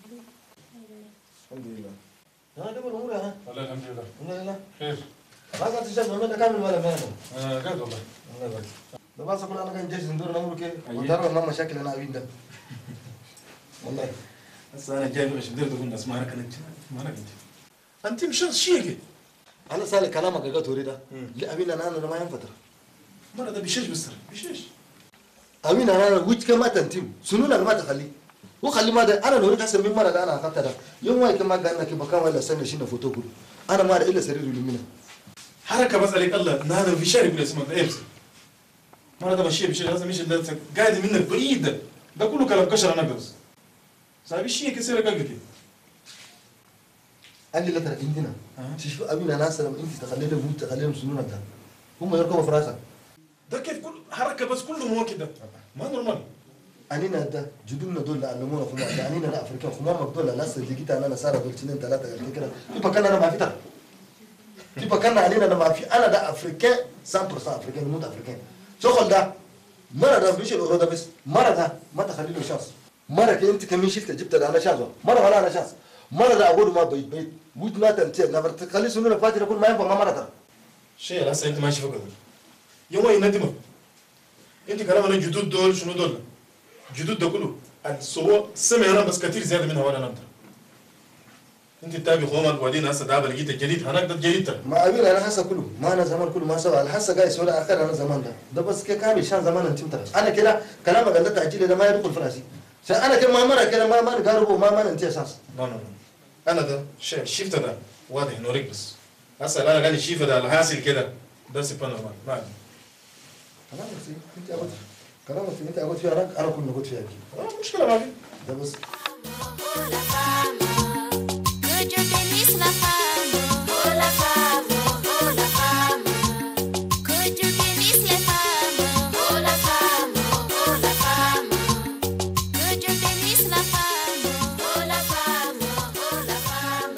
الحمد لله. ها كيف الامور يا ها؟ والله الحمد لله. الحمد لله خير. ما قاعد تشتغل منك كامل ولا ما قاعد والله. الله يبارك ده بس اقول انا كان جالس ندور نمر كده أيه. وترى ما مشاكل انا عبين ده والله هسه انا جاي مش بديت اقول الناس ما كانت ما كنت. انت مش شيء انا سالك كلامك يا توري ده لا ابين انا ما ينفتر مرة ده بيشيش بس بيشيش. ابين انا وجهك ما تنتم سنونك ما تخلي وخلي ما ده انا نوريك هسه من مره انا اخذت ده يوم ما كما قالنا كي بكام ولا سنه شينا فوتو كله انا ما الا سرير منها حركه بس عليك الله نادى في شارع كل اسمه ايبس ما هذا ماشي بشيء لازم مش قاعد منك بعيد ده كله كلام كشر انا بس صاحبي شيء كسر قلبك قال لي لا ترى عندنا تشوف ابينا ناس لما انت تخليهم موت تخليهم سنونك ده هم يركبوا في راسك ده كيف كل حركه بس كله مو كده ما نورمال انينا ده جدودنا دول علمونا خمام انينا لا افريقيا خمامك دول ناس اللي جيت انا صار دول اثنين ثلاثه قال كده تبقى كان انا ما في ترى تبقى كان علينا انا ما في انا ده افريقيا 100% افريقيا موت افريقيا شغل ده مرة ده مش الأورو ده بس مرة ده ما تخلي له شانس مرة انت كمين شفت جبت ده انا شانس مرة ولا انا شانس مرة ده اقول ما بيت ويت ما تنتهي نفر تخلي سنونك فاتي يقول ما ينفع ما مرة ترى شيء هسه انت ماشي فوق يوم يندمك انت كلام انا جدود دول شنو دول جدود ده كله الصور سمع انا بس كثير زياده منها ولا نقدر انت تتابع خومك وبعدين هسه ده لقيت الجديد هناك ده الجديد ترى ما ابي انا هسه كله ما انا زمان كله ما سوى الحسه قاعد يسوي اخر انا زمان ده بس كامل شان زمان انت ترى انا كده كلامك قال تعجيل ده ما يدخل في راسي انا كده ما مره كده ما نقاربه ما ننتهي اساس لا انا ده شفت ده واضح نوريك بس هسه انا قال الشيفه ده الحاصل كده ده سبحان الله ما كلامك انت قلت كلامك انت قلت فيها انا كنا قلت فيها اكيد مشكله ما في ده بس Que Dieu bénisse la femme, oh la femme, oh la femme. Que Dieu bénisse les femmes, oh la femme, oh la femme. Que Dieu bénisse la femme, oh la femme, oh la femme.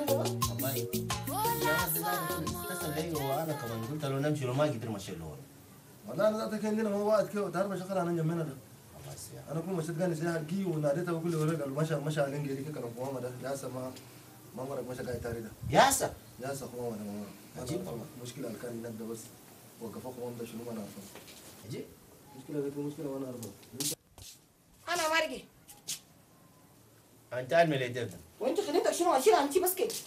اتصل علي وانا كمان قلت له نمشي لو ما قدر مشي له والله انا ذاتك عندنا هو وقت كده تعرف شغل انا جنبنا ده انا كل ما شفت قال سيها كي وناديته وكل ورق مشى على انجلي كده كان قوامه ده يا ما مرق مشى قاعد تاري ده ياسا ياسا قوامه ده عجيب والله مشكله اللي كان هناك ده بس وقفوا قوامه ده شنو ما نعرفه عجيب مشكله وانا اعرفه انا مارجي انت علمي لي ده وانت خليتك شنو اشيل انت بس كده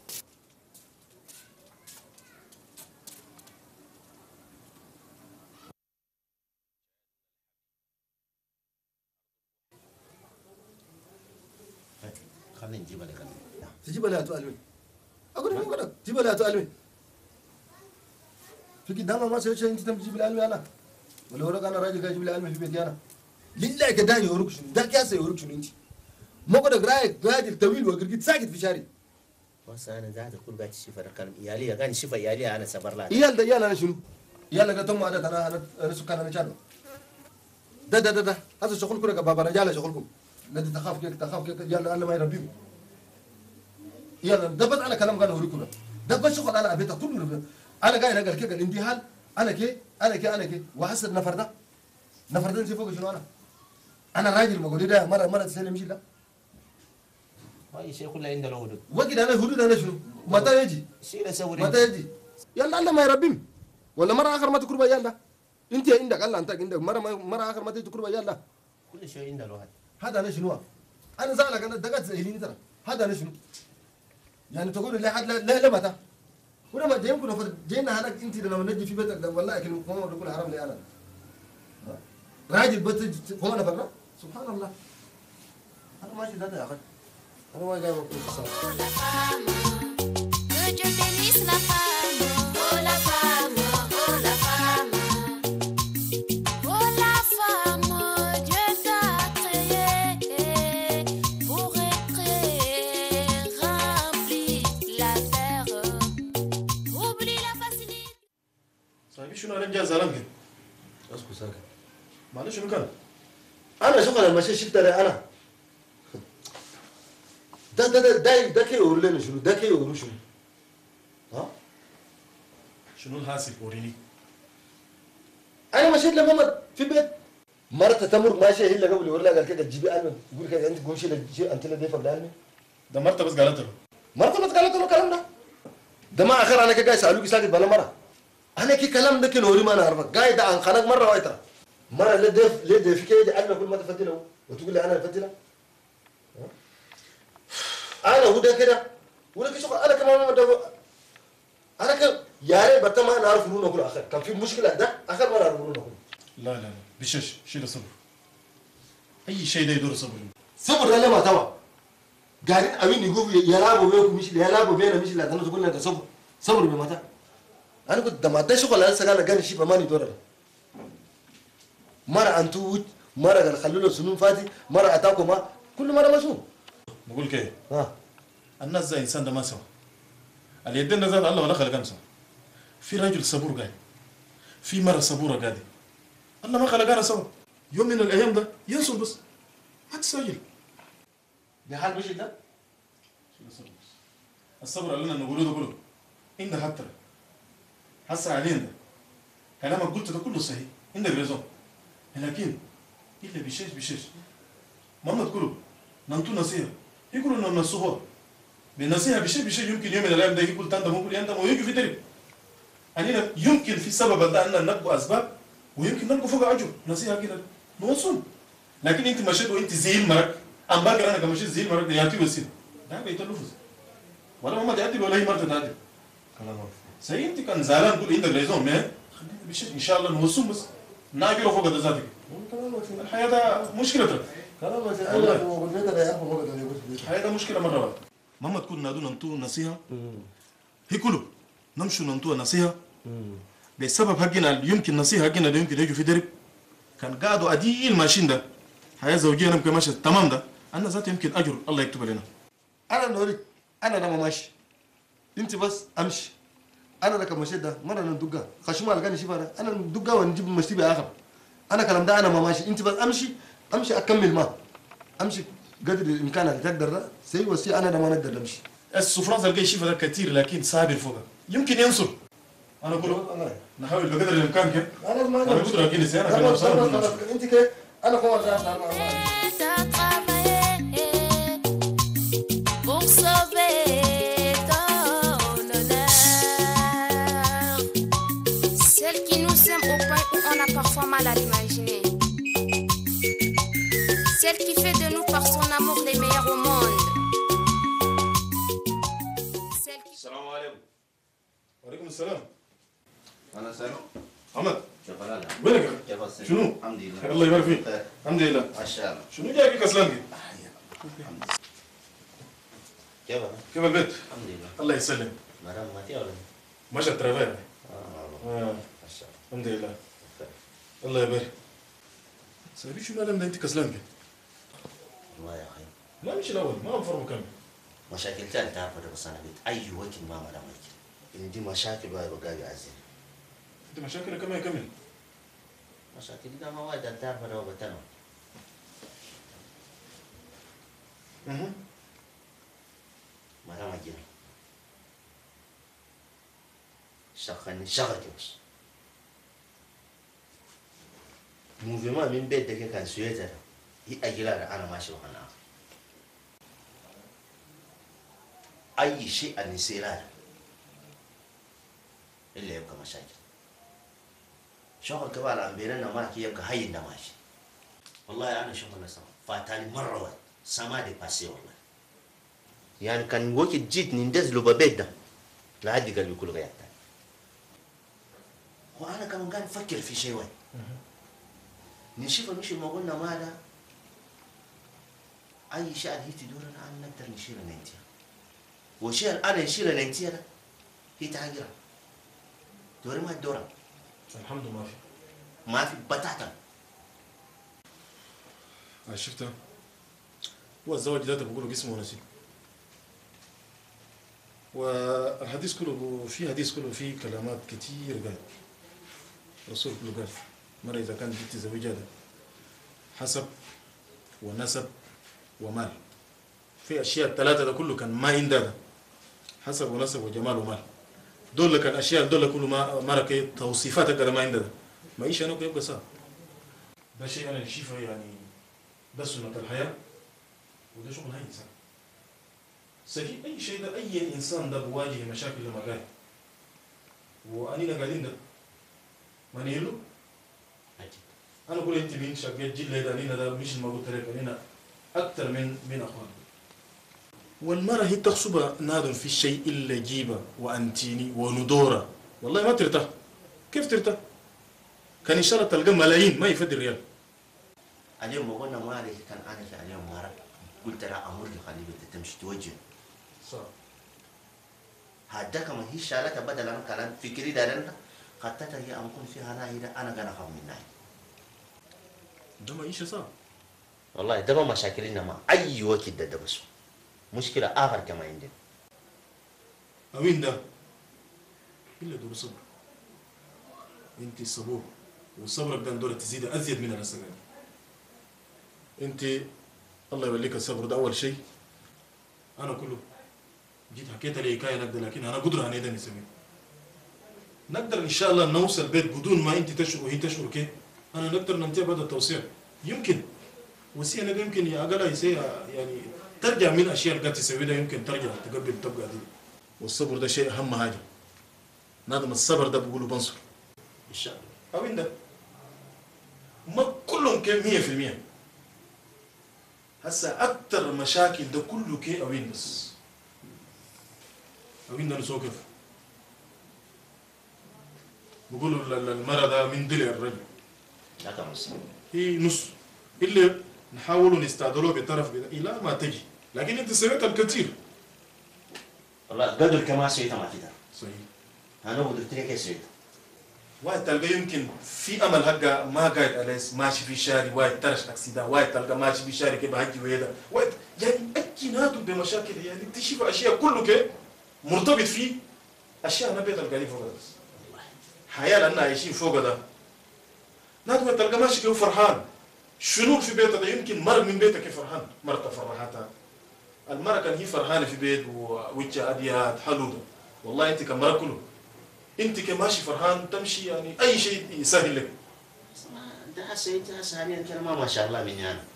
خلينا نجيبها لك تجيبها لها تؤلمي اقول لك تجيبها لها تؤلمي في قدامها ما سويت شيء انت تجيب لي علمي انا ولا ورق انا راجل قاعد يجيب لي علمي في بيتي انا لله كده يورك شنو ده كاسه يورك شنو انت ما قدك رايك راجل طويل وقرقيت ساكت في شاري بس انا ذات كل قاعد تشوف رقم يالي كان شوف يالي انا صبر لها يال ده يال انا شنو يال قلت امه انا سكان انا شانو ده هذا شغلكم يا بابا رجال شغلكم لا تخاف كيف يلا انا ما يربيهم يلا ده بس انا كلام قاله اوريكم ده بس شغل انا ابيته كله انا قايل اقل كيك الاندهال انا كي وحسد نفر ده نسي فوق شنو انا راجل بقول ده مره تسلم يمشي لا اي شيء كله عنده له حدود وقت انا حدود انا شنو متى يجي شيء اسوي متى يجي يلا الله ما يربيهم ولا مره اخر ما تقرب يلا انت عندك الله انت عندك مره اخر ما تيجي تقرب يلا كل شيء عنده له حد هذا انا شنو انا زعلك انا دقات زيني ترى هذا انا شنو يعني تقول لا حد لا متى ولا ما جايين كنا جينا هناك انت لما نجي في بيتك والله اكل قوم تقول حرام لي انا راجل بس قوم انا فكره سبحان الله انا ماشي ده يا اخي انا ما جاي بقول Oh la femme, que Dieu bénisse la femme, oh la femme, oh la femme. Oh la femme, Dieu t'a créé pour créer, remplir la terre. Oublie la facilité. صاحبي شنو انا جاي زعلان كده اسكت ساكت معلش شنو كان انا شغل المشي شفت انا ده كي يقول لنا شنو ده كي يقول شنو ها شنو الحاصل وريني انا مشيت لماما في بيت مرت تمر ماشيه هي اللي قبل ولا قال كده تجيبي علم يقول كده انت قوم شيل انت اللي ضيفك ده علم ده مرته بس قالت له مرت ما قالت له الكلام ده ما اخر انا كده قاعد اسالوك ساكت بلا مره انا كي كلام ده كنوري ما انا اعرفك قاعد عن خناق مره وايتر مره ليه ضيف كده علم كل ما تفضله وتقول لي انا افضله انا هو ده كده ولا كشغل انا كمان ما انا كان يا ريت بس ما نعرف نقول نقول اخر كان في مشكله ده اخر ما نعرف نقول نقول لا بشش شيل الصبر اي شيء ده يدور صبر صبر ده لما توا قاعدين أمين يقول يلعبوا بيكم مش يلعبوا بينا مش لا تنو تقول لنا صبر صبر بمتى أنا قلت ما ده شغل أنا سجانا قال شيء بماني دورة مرة أنتوج مرة قال خلوا له سنون فاتي مرة أتاكم ما كل مرة مسؤول بقول كيف ها الناس زي إنسان ده ما سوا اليدين ذات الله ولا خلق سوا في رجل صبور قاعد في مرة صبورة قاعدة الله ما خلقنا سوا يوم من الأيام ده ينصر بس ما تستعجل بحال مش ده الصبر اللي لنا نقوله ده كله إن حتى حسن علينا كلامك قلت ده كله صحيح عندك رزق لكن إلا بشيش ما تقولوا ننتو نصيحة يقولوا إنه نصوها بالنصيحة بشيء يمكن يوم من الأيام ده يقول تندم ممكن يندم ويجي في درب أننا يمكن في سبب ده أن نلقوا أسباب ويمكن نلقوا فوق أجر نصيحة كده نوصل لكن أنت مشيت وأنت زي المرك أم باكر أنا كمشيت زي المرك ده يعطي وسيل ده بيتلفز ولا ما تعدل ولا هي مرة تعدل سي أنت كان زعلان تقول عندك رزق ما خلينا بشيء إن شاء الله نوصل بس ناقله فوق ده ذاتك الحياة ده مشكلة الحياة ده مشكلة مرة واحدة ماما تكون نادو ننتو نصيحة هي كله نمشوا ننتو نصيحة بسبب حقنا يمكن نصيحة حقنا ده يمكن يجوا في درب كان قاعدوا أديل ماشين ده حياة زوجية نمكن ماشي تمام ده أنا ذات يمكن أجر الله يكتب لنا أنا نوريك أنا لما ماشي أنت بس أمشي أنا لك ماشي ده مرة ندقة خشمة لقاني شفارة أنا ندقة ونجيب مشتي بآخر أنا كلام ده أنا ما ماشي أنت بس أمشي أكمل ما أمشي قدر الإمكان اللي تقدر ده سي وسي أنا ما نقدر نمشي السفرات الجاي شيء ده كتير لكن صابر فوق يمكن ينصر أنا أقول نحاول بقدر الإمكان كده أنا ما أنا قلت لك أنا كده أنت كده أنا كمان Pour sauver ton honneur, celle qui nous aime au point où on a parfois mal à l'imaginer, celle qui fait de nous par son amour les meilleurs au monde. السلام عليكم. وعليكم السلام. أنا سامع. محمد. كيف حالك؟ وينك؟ كيف الصحة؟ شنو؟ الحمد لله. الله يبارك فيك. الحمد لله. ما شاء الله. شنو جايك كسلان كيف؟ كيف البيت؟ الحمد لله. الله يسلم. مرام ما تي ولا؟ ماشي الترافير. ما شاء الله. الحمد لله. الله يبارك. سأبي شنو الألم ده أنت كسلان والله يا أخي. لا مش الأول ما أنفر مكمل. مشاكل تاني تعرف ده بس أنا قلت أي وقت ما مرام يجي. إن دي مشاكل بقى عزيز. أنت مشاكلك كم يكمل؟ مشاكل ده ما وايد تعرف ده وبتنو. مرام يجي. شغلتي بس. موفيما من بيت ده كان سويتر. هي أجلها أنا ماشي وأنا. أي شيء أن يصير اللي يبقى مشاكل شغل كبار عم بيننا ما كي يبقى هاي ماشي والله أنا شغل سما فاتاني مرة واحد سما دي باسي والله يعني كان وقت جيت نندز له ببيت ده لحد قلبي كله قاعد تاني وأنا كمان قاعد أفكر في شيء واحد نشوف مش ما قلنا ماذا أي شيء هي تدورنا أن نقدر نشيلها ننتهي وشيء أنا نشيلها ننتهي هي تعجرها دوري ما الدورة الحمد لله ما في بتاتا شفتها هو الزواج ده بقولوا جسمه ونسيب والحديث كله فيه كلمات كتير قال الرسول كله قال مرة إذا كان بنت زوجها حسب ونسب ومال في أشياء الثلاثة ده كله كان ما عندها حسب ونسب وجمال ومال دول كان أشياء دول كله ما مركي توصيفات كده ما عندها ما إيش أنا كيف قصة ده شيء أنا شايفه يعني ده سنة الحياة وده شغل هاي إنسان صحيح أي شيء ده أي إنسان ده بواجه مشاكل لما جاي وأنينا قاعدين ده ما نيلو أنا أقول أنت مين شقيت جل ده أنينا ده مش ما قلت لك أنينا أكثر من أخوان والمرأة هي تخصب نادم في الشيء إلا جيبة وأنتيني وندورة والله ما ترتاح كيف ترتاح كان إن شاء الله تلقى ملايين ما يفدي الريال اليوم قلنا ما عليك كان أنا في اليوم مرة قلت لها أمر لخليفة تمشي توجه صح هداك ما هي شالتها بدل أنا كلام فكري دارنا خطتها هي أمكن فيها ناهية أنا قانا خاف منها ده ما إيش صح والله ده ما مشاكلنا ما أي وقت ده بس مشكلة آخر كما عندنا أوين ده إلا دور صبر أنت صبور وصبرك ده دولة تزيد أزيد من السجاير أنت الله يوليك الصبر ده أول شيء أنا كله جيت حكيت لي حكاية نقدر لكن أنا قدرة أنا إذا نسوي نقدر إن شاء الله نوصل بيت بدون ما أنت تشعر وهي تشعر كيف أنا نقدر ننتهي بهذا التوسيع يمكن وسيا نبي يمكن يا أقل يعني ترجع من أشياء اللي قاعد تسوي ده يمكن ترجع تقبل تبقى دي والصبر ده شيء أهم حاجة نادم الصبر ده بيقولوا بنصر إن شاء الله أوين ده ما كلهم كم 100% هسا أكتر مشاكل ده كله كي أوين بس أوين ده نسوي كيف بيقولوا المرأة ده من ضلع الرجل لا تمس هي نص اللي نحاول نستعدلوه بطرف إلى ما تجي لكن أنت سويت الكثير والله قدر كما سويت ما كده صحيح أنا قدرت لك كيف سويت واحد تلقى يمكن في امل حقه ما قاعد أليس ماشي في شارع واحد ترش اكسيدان واحد تلقى ماشي في شارع كيف هجي ويدا واحد يعني اكيناته بمشاكل يعني تشوف اشياء كله كده مرتبط فيه اشياء انا بيت القاعدين فوق بس حياه لانها عايشين فوق ده نادم تلقى ماشي كيف فرحان شنو في بيته ده يمكن مر من بيته كيف فرحان مرته فرحتها المرة كان هي فرحانه في بيت ووجه اديات حلوده والله انت كمرة كله انت كماشي فرحان تمشي يعني اي شيء يسهل لك ده هسه انت هسه حاليا كلام ما شاء الله مني انا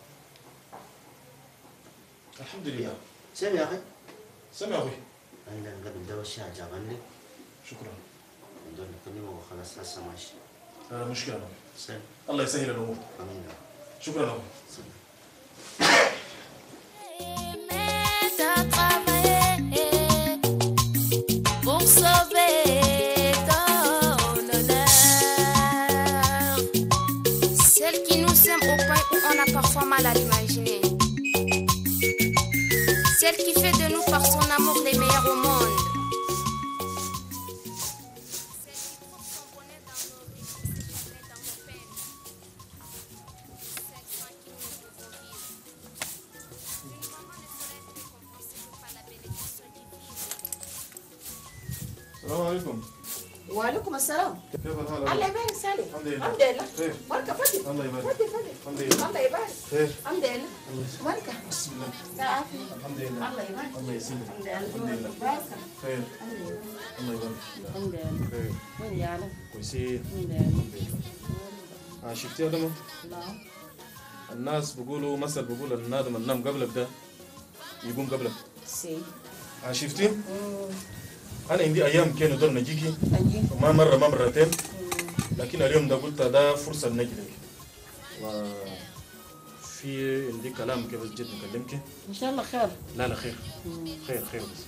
الحمد لله سامي يا اخي سمع اخوي عندنا قبل ده وش عجبني شكرا عندنا نكلمه وخلاص هسه ماشي هذا مشكلة سامي الله يسهل الامور امين شكرا اخوي Pour sauver ton honneur, celle qui nous aime au point où on a parfois mal à l'imaginer, celle qui fait de nous par son amour les meilleurs au monde, celle qui trouve son bonheur dans nos vies, celle qui met dans nos peines, celle sans qui nous ne pouvons vivre. Une maman ne saurait être récompensée que par la bénédiction divine. السلام عليكم وعليكم السلام. كيف الحال؟ الله يبارك سالم. الحمد لله. الحمد لله. خير. بركة فضل. الله يبارك. فضل فضل. الحمد لله. الله يبارك. خير. الحمد لله. بركة. بسم الله العافية. الحمد لله الله يبارك. الله يسلمك الحمد لله. بركة. خير الحمد لله. الله يبارك الحمد لله. خير وين يعلم؟ كويسين الحمد لله. الحمد لله شفتي يا دمى نعم. الناس بيقولوا مثل بيقول النادم النام قبلك ده يقوم قبلك سي. شفتي انا عندي ايام كانوا دور نجيكي أجي. ما مره ما مرتين لكن اليوم ده قلت ده فرصه نجي لك وفي عندي كلام كيف جيت نكلمك إن شاء الله خير. لا لا خير خير خير بس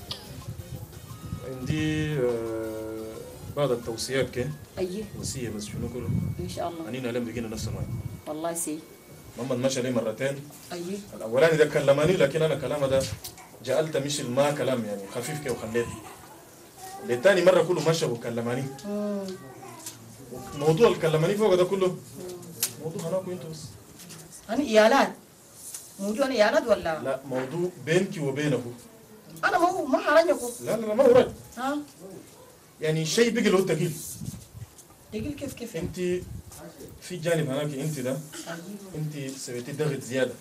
عندي بعض التوصيات كده أجي. وصيه بس شنو كله إن شاء الله. انينا لم بقينا نفس الماء والله سي. محمد مشى لي مرتين أجي. الاولاني ده كلمني لكن انا كلامه ده جعلت مش ما كلام يعني خفيف كده وخليته للتاني مره كله مشى وكلمني موضوع الكلمني فوق ده كله موضوع هناكو انتوا بس أنا إيالات. موضوع إيالات ولا؟ لا موضوع بينك وبينه أنا ما حرجكم. لا لا ما هو رجل ها؟ يعني شيء بقي له تقيل تقول كيف؟ انت في جانب هناك انت ده أجي. انت سويتي ضغط زياده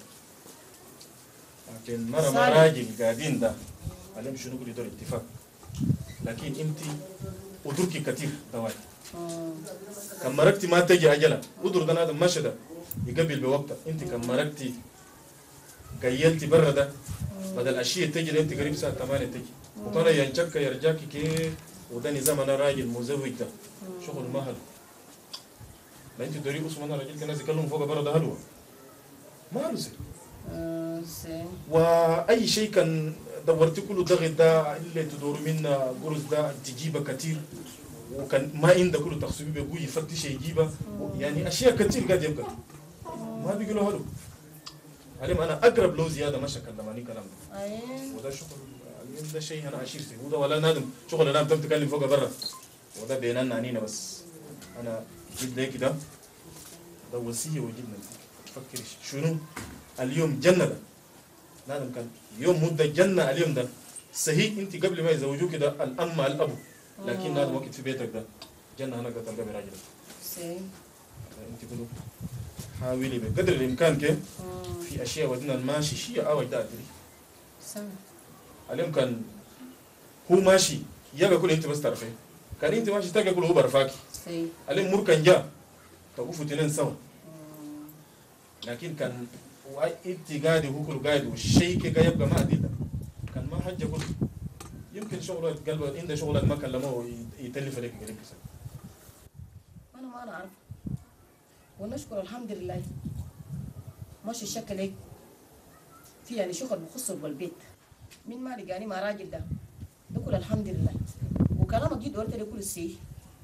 لكن مره ما صالح. راجل قاعدين ده عليهم شنو يقول يدور اتفاق لكن انت ودركي كثير دواي كم مركتي ما تجي اجلها ودر ده هذا ماشي ده يقبل بوقتها انت كم مركتي قيلتي برا ده بدل اشياء تجي انت قريب الساعه 8 تجي وكان ينشك يرجاكي كيف وده نظام انا راجل مزوج ده شغل ما حلو لا انت دوري اسمه انا راجل الناس يكلموا فوق برا ده حلوه ما حلو سي سي. واي شيء كان دورتي كله ضغط ده اللي تدور منا قرص ده تجيبه كثير وكان ما عندك كله تخصبي بيقول يفتش يجيبه يعني اشياء كثير قاعد يبقى ما بيقولوا حلو عليهم انا اقرب له زياده ما كلماني كلام ده. ايوه وده شغل عليهم ده شيء انا اشير فيه وده ولا نادم شغل انا تم تكلم فوق برا وده بيننا عنينا بس انا جد ده كده ده وصيه وجدنا تفكر شنو اليوم جنه ده نادم كان يوم مده جنه اليوم ده صحيح انت قبل ما يزوجوك ده الام مع الابو لكن نادم وقت في بيتك ده جنه انا قتل قبل راجل سي انت كله حاولي بقدر الامكان كيف في اشياء ودنا الماشي شيء او ده ادري سمع اليوم كان هو ماشي يا كل انت بس تعرفين كان انت ماشي تلقى كل هو برفاكي سي اليوم مر كان جاء توقفوا تنين سوا لكن كان انت قاعد وهو كله قاعد والشيء كي يبقى ما ادري كان ما حاجه كله يمكن شغله قلبه عنده شغل ما كلمه يتلف عليك قريب انا ما انا عارف ونشكر الحمد لله ماشي الشكل هيك في يعني شغل بخصه بالبيت من ما لقاني مع راجل ده بقول الحمد لله وكلامك جد قلت لي كل السي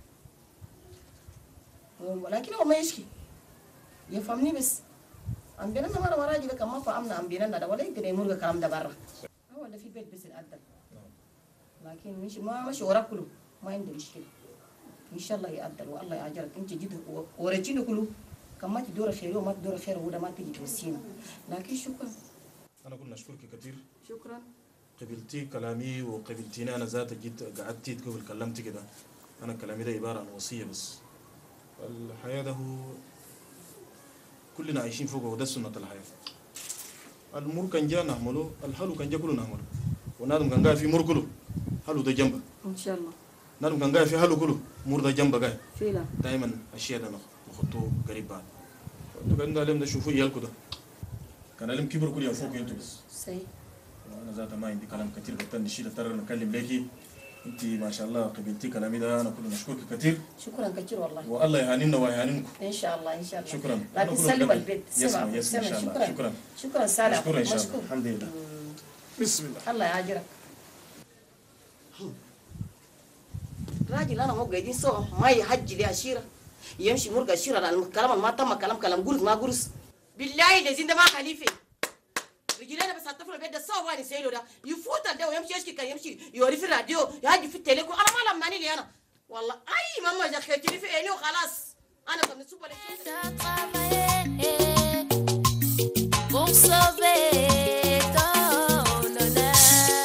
ولكن هو ما يشكي يفهمني بس عم بيننا مرة راجل كان ما فهمنا عم بيننا ده ولا يقدر يمر الكلام ده برا هو اللي في بيت بس الأدب لكن مش ما ماشي ورا كله ما عنده مشكلة ان شاء الله يقدر والله ياجرك انت جد ورجينا كله كان ما تدور خير وما تدور خير وده ما تيجي توسينا لكن شكرا انا كنا نشكرك كثير شكرا قبلتي كلامي وقبلتيني انا ذاتي جيت قعدتي قبل كلمتي كده انا كلامي ده عباره عن وصيه بس الحياه ده هو كلنا عايشين فوقه وده سنه الحياه المر كان جا نعمله الحلو كان جا كله نعمله ونادم كان قاعد في مر كله حلو ده جنبه ان شاء الله نادم كان قاعد في حلو كله مر ده جنبه قاعد فعلا دائما اشياء ده نخطوه قريب بعد انتوا كان ده شوفوا عيالكم ده كان علم كبر كل يوم فوق انتوا بس سي انا ذات ما عندي كلام كثير بتن الشيء ترى نتكلم ليكي انت ما شاء الله قبلتي كلامي ده انا كله مشكورك كثير شكرا كثير والله والله يهانينا ويهانينكم ان شاء الله ان شاء الله شكرا لكن سلم البيت يسمع ان شاء الله شكرا شكرا شكرا سالم مشكور ان شاء الله الحمد لله بسم الله الله ياجرك راجل انا مو قاعدين سوا ما يحجي لي اشيره يمشي مرقى اشيره لان الكلام ما تم كلام قرص ما قرص بالله الذي ده ما خليفه رجلنا بس هتطفل البيت ده سوا واني سيلو ده يفوت ده ويمشي يشكي كان يمشي يوري في الراديو يهدي في التليفون انا ما لماني لي انا والله اي ماما جاكيتي في عيني وخلاص انا كم سوبر pour sauver ton honneur.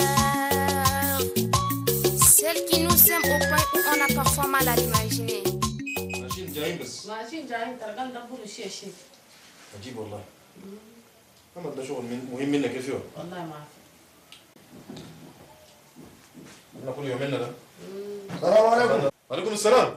Celle qui nous aime au point où on a parfois mal à l'imaginer. ماشيين جايين بس ماشيين جايين ترى قال دبروا شيء عجيب والله محمد ده شغل مهم منك كيف هو والله ما اعرف احنا كل يومنا ده السلام عليكم. وعليكم السلام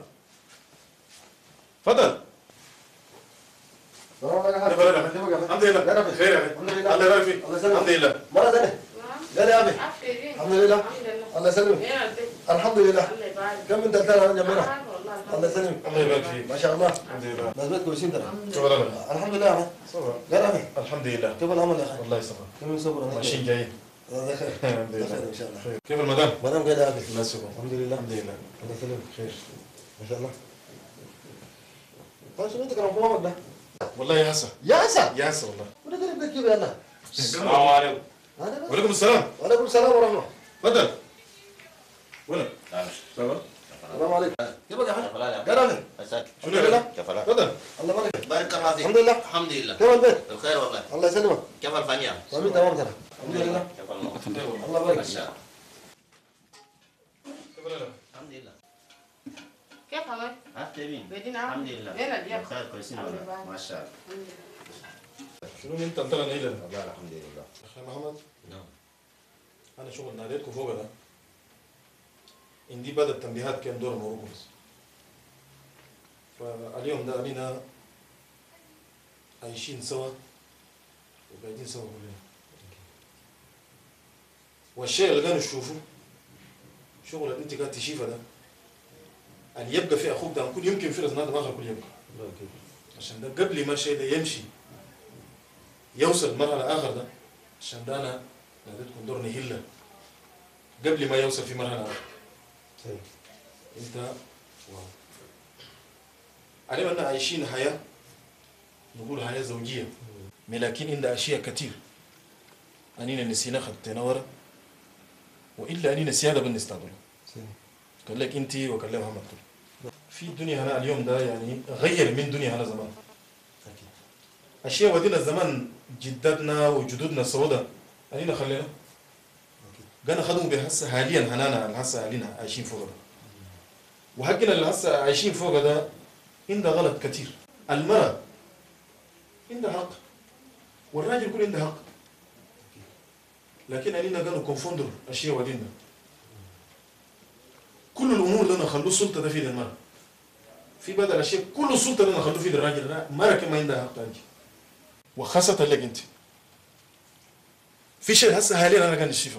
تفضل السلام عليكم. كيف حالك؟ الحمد لله بخير يا اخي الله يبارك فيك الحمد لله مرة ثانية. قال يا أبي. الحمد لله. الله يسلمك. الحمد لله. كم من تلتان أنا جنبنا. الله يسلمك. الله يبارك فيك ما شاء الله. الحمد لله نازلت كويسين ترى. شكرا لك الحمد لله يا أخي. قال يا أبي. الحمد لله كيف العمل يا أخي؟ الله يسلمك كم من صبر. ماشيين جايين الله خير. الحمد خير لله إن شاء الله. كيف المدام؟ مدام قال يا أبي. الله يسلمك الحمد لله. الحمد لله الله يسلمك. خير ما شاء الله. طيب شنو أنت كلام فمك ده؟ والله يا حسن يا أسا. يا حسن والله وده قريب ده كيف يلا؟ السلام عليكم هذا بس. وعليكم السلام وعليكم السلام ورحمة. تفضل وين؟ تمام السلام عليكم. كيف يا أخي؟ قال يا أبي. شنو يا تفضل الله يبارك. بارك الله فيك. الحمد لله. الحمد لله. كيف البيت؟ بخير والله. الله يسلمك. كيف الفنيا؟ طيب تمام ترى. الحمد لله. كيف الموت؟ الله يبارك. ما شاء الله. كيف الحال؟ الحمد لله. كيف حالك؟ ها طيبين؟ بعدين الحمد لله. وين اليوم؟ بخير كويسين والله. ما شاء الله. شنو من تنطلع نيلا والله الحمد لله. اخي محمد نعم. انا شغل ناديتكم فوق ده عندي بعض التنبيهات كان دور موروكم بس فاليوم ده علينا عايشين سوا وقاعدين سوا كلنا والشيء اللي كانوا تشوفوه شغل اللي انت قاعد تشوفه ده اللي يبقى في اخوك ده نكون يمكن فرص نادم اخر كل يبقى عشان ده قبل ما الشيء ده يمشي يوصل مرحله اخر ده عشان ده انا ناديتكم دور نهله قبل ما يوصل في مرحله اخر انت واو علينا ان عايشين حياه نقول حياه زوجيه لكن عند أشياء كتير أنينا نسينا خدتنا ورا وإلا أنينا سيادة بالنستقبل قال لك أنت وقال لك محمد في الدنيا هنا اليوم ده يعني غير من دنيا هنا زمان أشياء ودينا زمان جداتنا وجدودنا السوداء أنينا خلينا قالنا خدموا بهسه حاليا هنانا هسه علينا عايشين فوق ده وحقنا اللي هسه عايشين فوق ده عنده غلط كتير المرأة عنده حق والراجل يكون عنده حق لكن أنينا قالوا كونفوندر أشياء ودينا كل الأمور اللي نخلوه السلطة ده في يد المرأة في بعض الأشياء كل السلطة اللي نخلوه في يد الراجل مرأة كما عندها حق تاني وخاصة لك أنت في شيء هسه حاليا أنا كان الشفا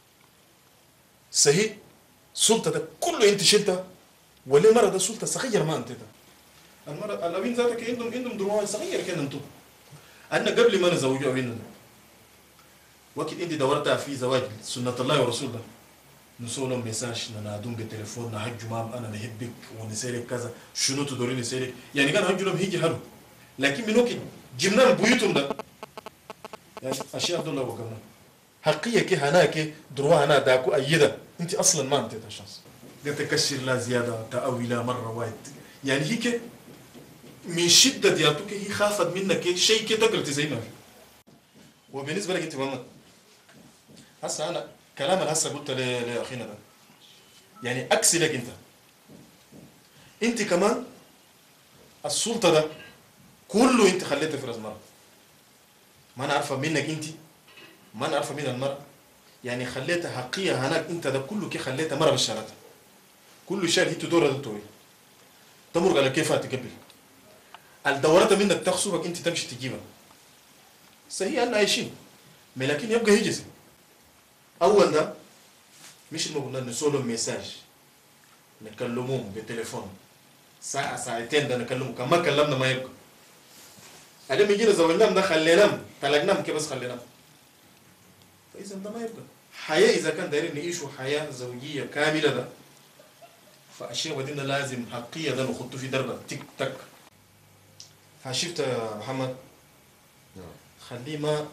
صحيح سلطة ده كله أنت شلتها ولا مرة ده سلطة صغيرة ما أنت ده المرأة الأبين ذاتك عندهم دروع صغيرة كده أنتم أنا قبل ما نزوجوا أبينا وقت أنت دورتها في زواج سنة الله ورسوله نسولهم ميساج ننادون بالتليفون نحجوا مام أنا نحبك ونسيرك كذا شنو تدورين نسيرك يعني كان حجوا لهم هيجي حلو لكن من وقت جبنا بيوتهم ده يعني أشياء عبد الله وقمنا حقيقة كي هناك دروع هنا داكو أيدا أنت أصلا ما أنت الشخص تكشر لا زيادة تأويلا مرة واحد يعني هيك من شدة ديالتك هي خافت منك شيء كي تقدر تزينه وبالنسبة لك أنت محمد هسه أنا كلام هسه قلت لأخينا ده يعني أكسي لك أنت كمان السلطة ده كله أنت خليته في راس مرة ما نعرفه منك أنت ما نعرفه من المرأة يعني خليتها حقيقة هناك أنت ده كله كي خليتها مرة بالشارع كل شيء هي تدور ده توري تمر على كيفها تقبل الدورات منك تخصبك أنت تمشي تجيبها صحيح أنا عايشين لكن يبقى هيجي أول ده مش المقولنا نسولهم ميساج نكلمهم بالتليفون ساعة ساعتين ده نكلمهم كما كلمنا ما يبقى أدام يجينا زوجناهم ده خليناهم طلقناهم كي بس خليناهم فإذا ده ما يبقى حياة إذا كان دايرين نعيشوا حياة زوجية كاملة ده فأشياء ودينا لازم حقيقة ده نخطو في دربة تك تك فشفت يا محمد خليه ما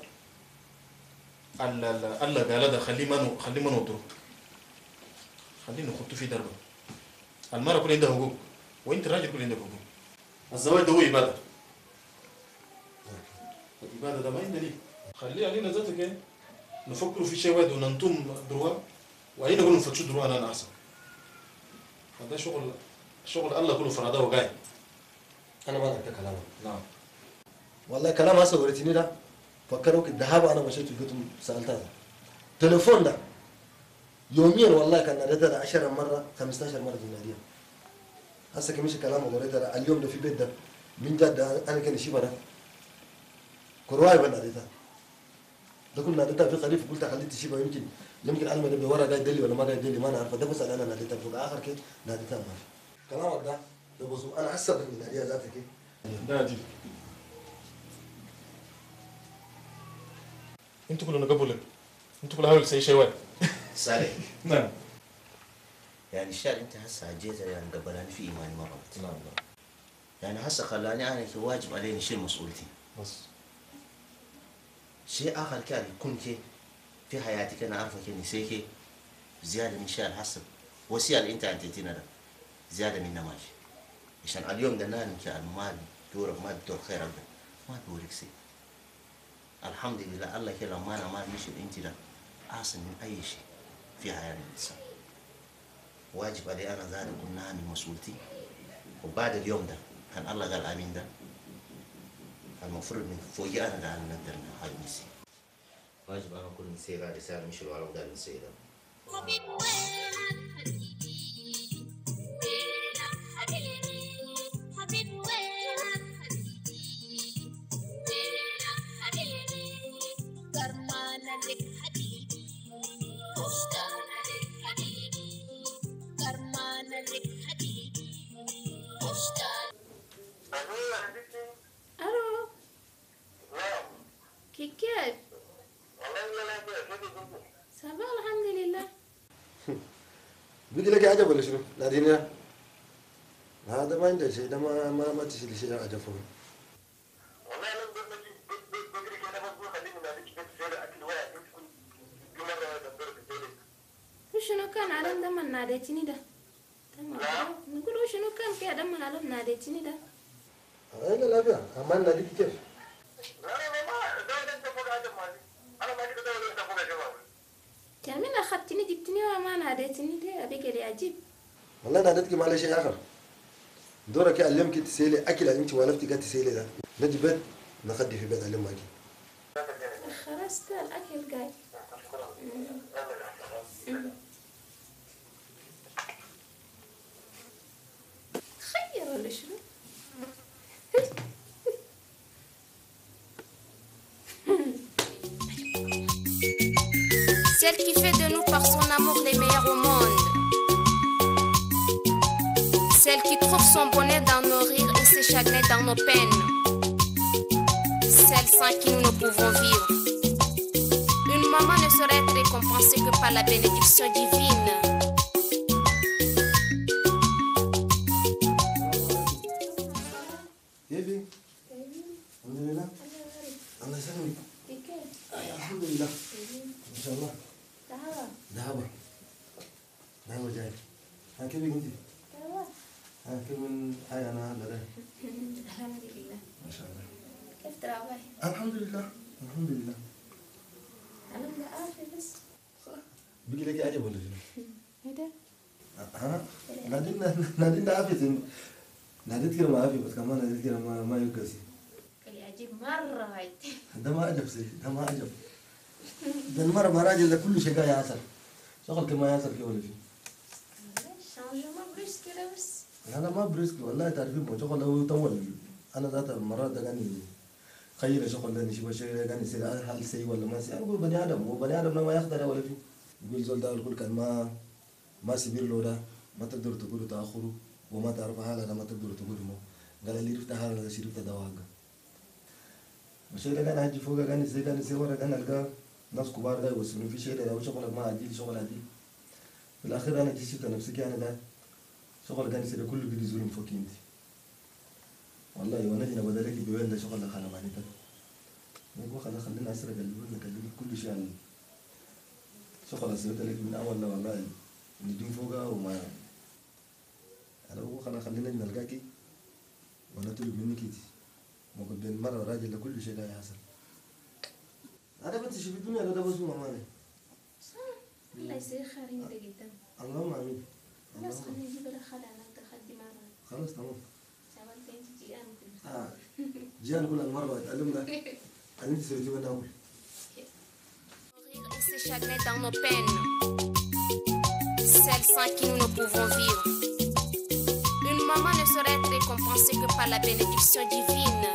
الله قال ده خليه ما نضرب خليه نخطو في دربة المرأة كل عندها حقوق وانت الراجل كل عندك حقوق الزواج ده هو عبادة العبادة ده ما عندنا ليه خليه علينا ذاتك ايه نفكروا في شيء واحد وننتم دروا وعلينا نقول نفتشوا دروا انا احسن هذا شغل الله كله فرادة وقاعد انا ما ذكرت كلامك نعم والله كلام هسه وريتني ده فكروك الذهاب انا مشيت لقيتهم سالتها تليفون ده يوميا والله كان ناديتها 10 مرة 15 مرة جنيه هسه كمشي كلامه وريتها اليوم ده في بيت ده من جد انا كان شيء انا كرواي بناديتها ده كل ناديتها في خليفه قلت خليت تشيبها يمكن انا ما ورا قاعد يدلي ولا ما قاعد يدلي ما انا عارفه ده بس انا ناديتها في الاخر كده ناديتها ما في كلامك ده بص انا حسب من الناديه ذاتك ايه نادي انتوا كلنا قبلك انتوا كلها حاول تسوي شيء واحد صالح نعم يعني الشارع انت هسه عجيزه يعني قبلاني في ايماني مره نعم يعني هسه خلاني انا واجب عليني شيل مسؤوليتي بس شيء اخر كان يكون كي في حياتك انا عارفه كي نسيكي زياده من شان حسب وسيله اللي انت انتينا ده زياده من نماذج عشان اليوم ده نان كان ما دورك ما دور خير ابدا ما دورك سي الحمد لله الله كده ما انا ما مشي انت ده احسن من اي شيء في حياه الانسان واجب علي انا ذلك كنا من مسؤولتي وبعد اليوم ده كان الله قال امين ده المفروض من فوقي انا ده انا نقدر هذا نسي واجب انا كل نسي قاعد رساله مش الورق ده نسي ده الو كيف سبا الحمد لله بيجي لك عجب ولا شنو؟ ناديني هذا ما عنده شيء ده ما تشيل شيء عجب فيه كان على دم ناديتني ده نقول شنو كان في دم على ناديتني ده لا لا بيها أمان ناديك كيف كمين أخذتني جبتني وما ناديتني ده أبيك اللي عجيب والله ناديتك ما على شيء آخر دورك أعلمك تسيلي أكل أنت ولفتك تسيلي ده نجي بيت نخدي في بيت أعلمك خلاص ده الأكل جاي خير ولا شنو Celle qui fait de nous par son amour les meilleurs au monde. Celle qui trouve son bonheur dans nos rires et ses chagrins dans nos peines. Celle sans qui nous ne pouvons vivre. Une maman ne saurait être récompensée que par la bénédiction divine. الحمد لله الله يسلمك الحمد لله ما شاء الله ذهبة جاي ها كيف انت؟ ها كيف من هاي انا هلا ده الحمد لله ما شاء الله كيف تراوي؟ الحمد لله الحمد لله أنا بعافية بس بقي لك عجب ولا شنو؟ ايه ده؟ ها نادين عافية ناديت كده ما عافية بس كمان ناديت كده ما يقاسي عجيب مرة هاي ده ما عجب سيدي ده ما عجب ده المرة ما راجل ده كله شقاء ياسر شغل كما ياسر كده ولا شيء شانجمون بريسك كده بس أنا ما بريسك والله تعرفين ما شغل هو يطول أنا ذات المرات ده كان خير شغل ده نشوف شيء كان يصير هل سي ولا ما سي أنا أقول بني آدم هو بني آدم ما يقدر ولا شيء يقول زول ده الكل كان ما سبير له ده ما تقدر تقول تأخره وما تعرف حاله ده ما تقدر تقول مو قال اللي عرفت حاله ده شرفت دواقة الشيء ده كان هاجي فوقه كان يصير ورا كان ألقى ناس كبار ده يوصلون في شيء ده لو شغلك ما عجيل شغل عجيل في الأخير أنا جيت شفت نفسي أنا ده شغل كان يصير كله كده ظلم فوق أنت والله وانا جينا بدلك بوين ده شغل خلا ماني ده نقول خلينا أسرع نكلمك كل شيء عن شغل أسرع لك من أول لا والله نجيم فوقه وما أنا أقول خلينا نلقاكي وانا طلب منك كده ما قد بين مرة راجل لكل شيء لا يحصل أنا بنت شوف الدنيا ده بس ما ماني الله يسير خير انت جدا اللهم آمين خلاص خلينا نجيب لك خلا انا تخدي مرة خلاص تمام شغلت انت جيران جيران كل المرة اتعلمنا أنت سويتي وانا أقول et ses chagrins dans nos peines, celles sans qui nous ne pouvons vivre. Une maman ne saurait être récompensée que par la bénédiction divine.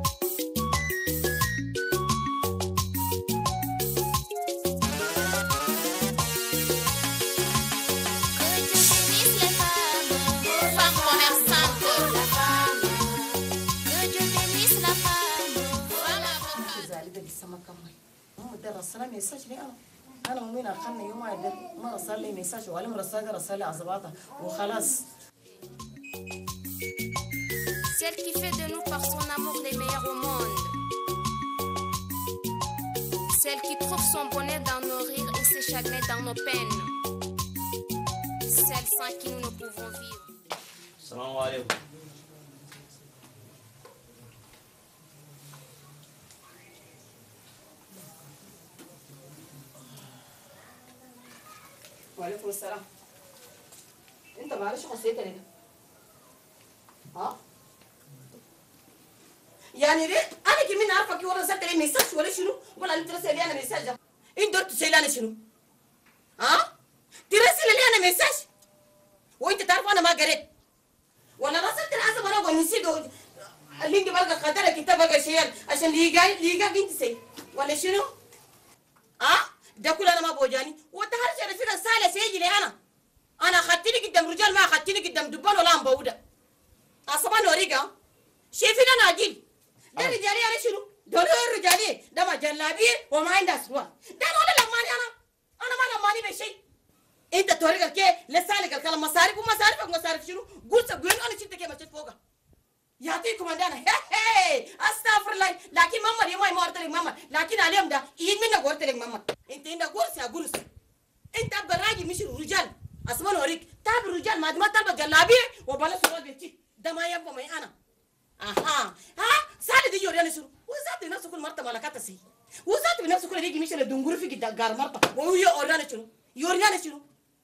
رسالة ميساج لي أنا ومين أخذنا يوم عيد ما رسل لي ميساج ولا رسل لي عزباطة وخلاص. Celle qui fait de nous par son amour les meilleurs au monde. Celle qui trouve son bonheur dans nos rires et ses chagrins dans nos peines. Celle sans qui nous ne pouvons vivre. Salam alaikum. وعليكم السلام. أنت معلش خصيتني هنا. ها؟ يعني ليه؟ أنا كمين عارفك ولا رسلت لي ميساج ولا شنو؟ ولا أنت ترسل لي أنا ميساج؟ أنت دور تسأل أنا شنو؟ ها؟ ترسل لي أنا ميساج؟ وأنت تعرف أنا ما قريت. ولا رسلت العزم أنا ونسيت اللي أنت بلقى خاطرك أنت بقى شيء عشان ليقاك أنت سي ولا شنو؟ ها؟ ده كل انا ما بوجاني وتهرج انا فينا سالة سيجي لي انا اخذتني قدام رجال ما اخذتني قدام دبان ولا مبوده اصلا وريقه شايفين انا اجيل ده رجالي انا شنو دول الرجالي ده ما جلابيه وما عنده سروال ده ولا لماني انا ما لماني بشيء انت توريك كي لسالك الكلام مصاريف ومصاريف شنو قلت انا شفت كيف مشيت فوقها يعطيكم عندنا هي استغفر الله لكن ماما اليوم ما قلت لك ماما لكن اليوم ده يد منك قلت لك ماما انت عندك قرص يا قرص انت ابقى راجل مش رجال اسمع اوريك تاب الرجال ما تلبس جلابيه وبلا سواد بيتي ده ما يبقى معي انا اها ها سالي دي يوريني شنو وذات نفسه كل مرته ملكات سي وذات بنفسه كل يجي مشي لدنغور في جار مرته وهو يوريني شنو يوريني شنو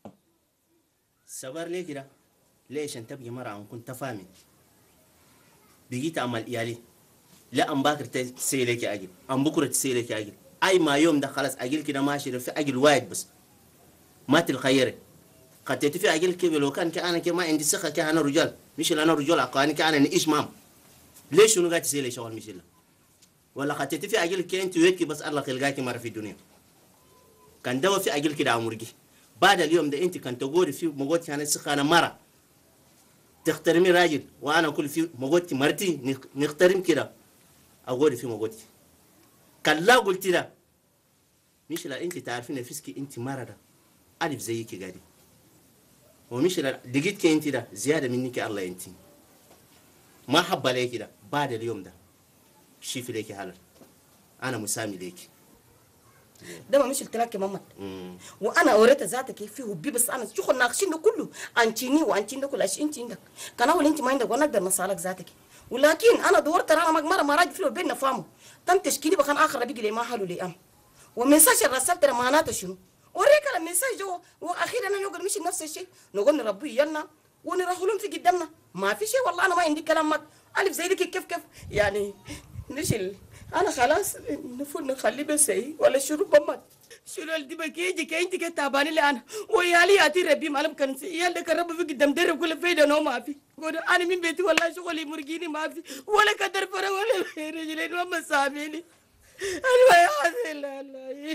صبر ليه كده ليش انت تبقى مرة كنت فاهمي بقيت اعمل ايالي لا ام باكر تسيلك اجل ام بكره تسيلك اجل اي ما يوم ده خلاص اجل كده ماشي في اجل واحد بس ما تلخيري قد تتفي اجل كيف لو كان انا كما عندي ثقه كأنا رجال مش انا رجال عقاني كأنا نعيش مام ليش شنو قاعد تسيلي شغل مش لا ولا قد تتفي اجل كي انت ويكي بس الله خلقاكي مره في الدنيا كان دوا في اجل كده عمرجي بعد اليوم ده انت كان تقولي في مقوتي انا ثقه انا مره تحترمي راجل وانا اقول في مقوتي مرتي نحترم كده اقول في مقوتي كان لا قلت لا مش لا انت تعرفين نفسك انت مره الف زيك قاعدين ومش لا لقيتك انت ده زياده منك الله انت ما حب عليك ده بعد اليوم ده شوف ليك حلال انا مسامي ليك ده ما مش قلت لك يا ماما وانا اوريت ذاتك فيه بي بس انا شو ناقشين ده كله انتيني وانتين ده كل اشياء انت عندك كان اول انت ما عندك وانا اقدر نصالك ذاتك ولكن انا دورت انا مره ما راجل في بيننا فاهمه تم تشكيلي بكان اخر بيجي لي ما حلو لي ام ومساج رسلت معناته شنو اوريك المساج جوا واخيرا انا نقول مش نفس الشيء نقول نربيه يلنا ونرحلهم في قدامنا ما في شيء والله انا ما عندي كلام مات الف زي ديك كيف يعني نشل انا خلاص نفوت نخليه بس ولا شنو بمات شنو اللي بكيجي كاين انت تعبانه لي انا ويالي ياتي ربي معلم كان يال ده كرب في قدام درب كل فايده نو ما في انا من بيتي والله شغلي مرقيني ما في ولا قدر فرا ولا رجلين ما ساميني انا يا حسين الله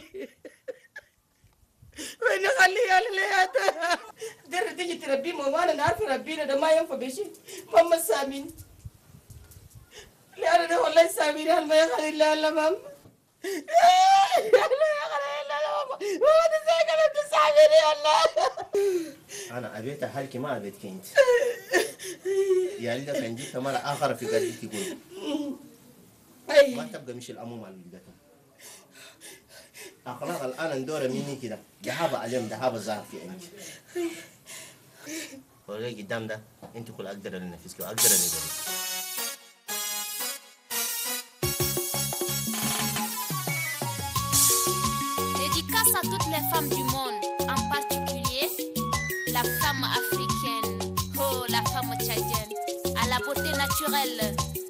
وين خليها لياتا در تيجي تربي ماما انا عارفه ربينا ده ما ينفع بشيء ماما ساميني لا انا والله ساميني هل ما يخلي الا الله ماما لا يخلي الا الله ماما ماما ازاي كانت تساميني والله انا ابيت حالك ما ابيتك انت يعني ده كان جيت مره اخر في قلبك يقول ما تبقى مش الاموم على ولدتهم اخلاق الان ندور مني كده دهابه عليهم دهابه ظاهر في انت ولا قدام ده انت كل اقدر لنفسك واقدر لغيرك Dédicace à toutes les femmes du monde, en particulier la femme africaine, oh la femme tchadienne, à la beauté naturelle.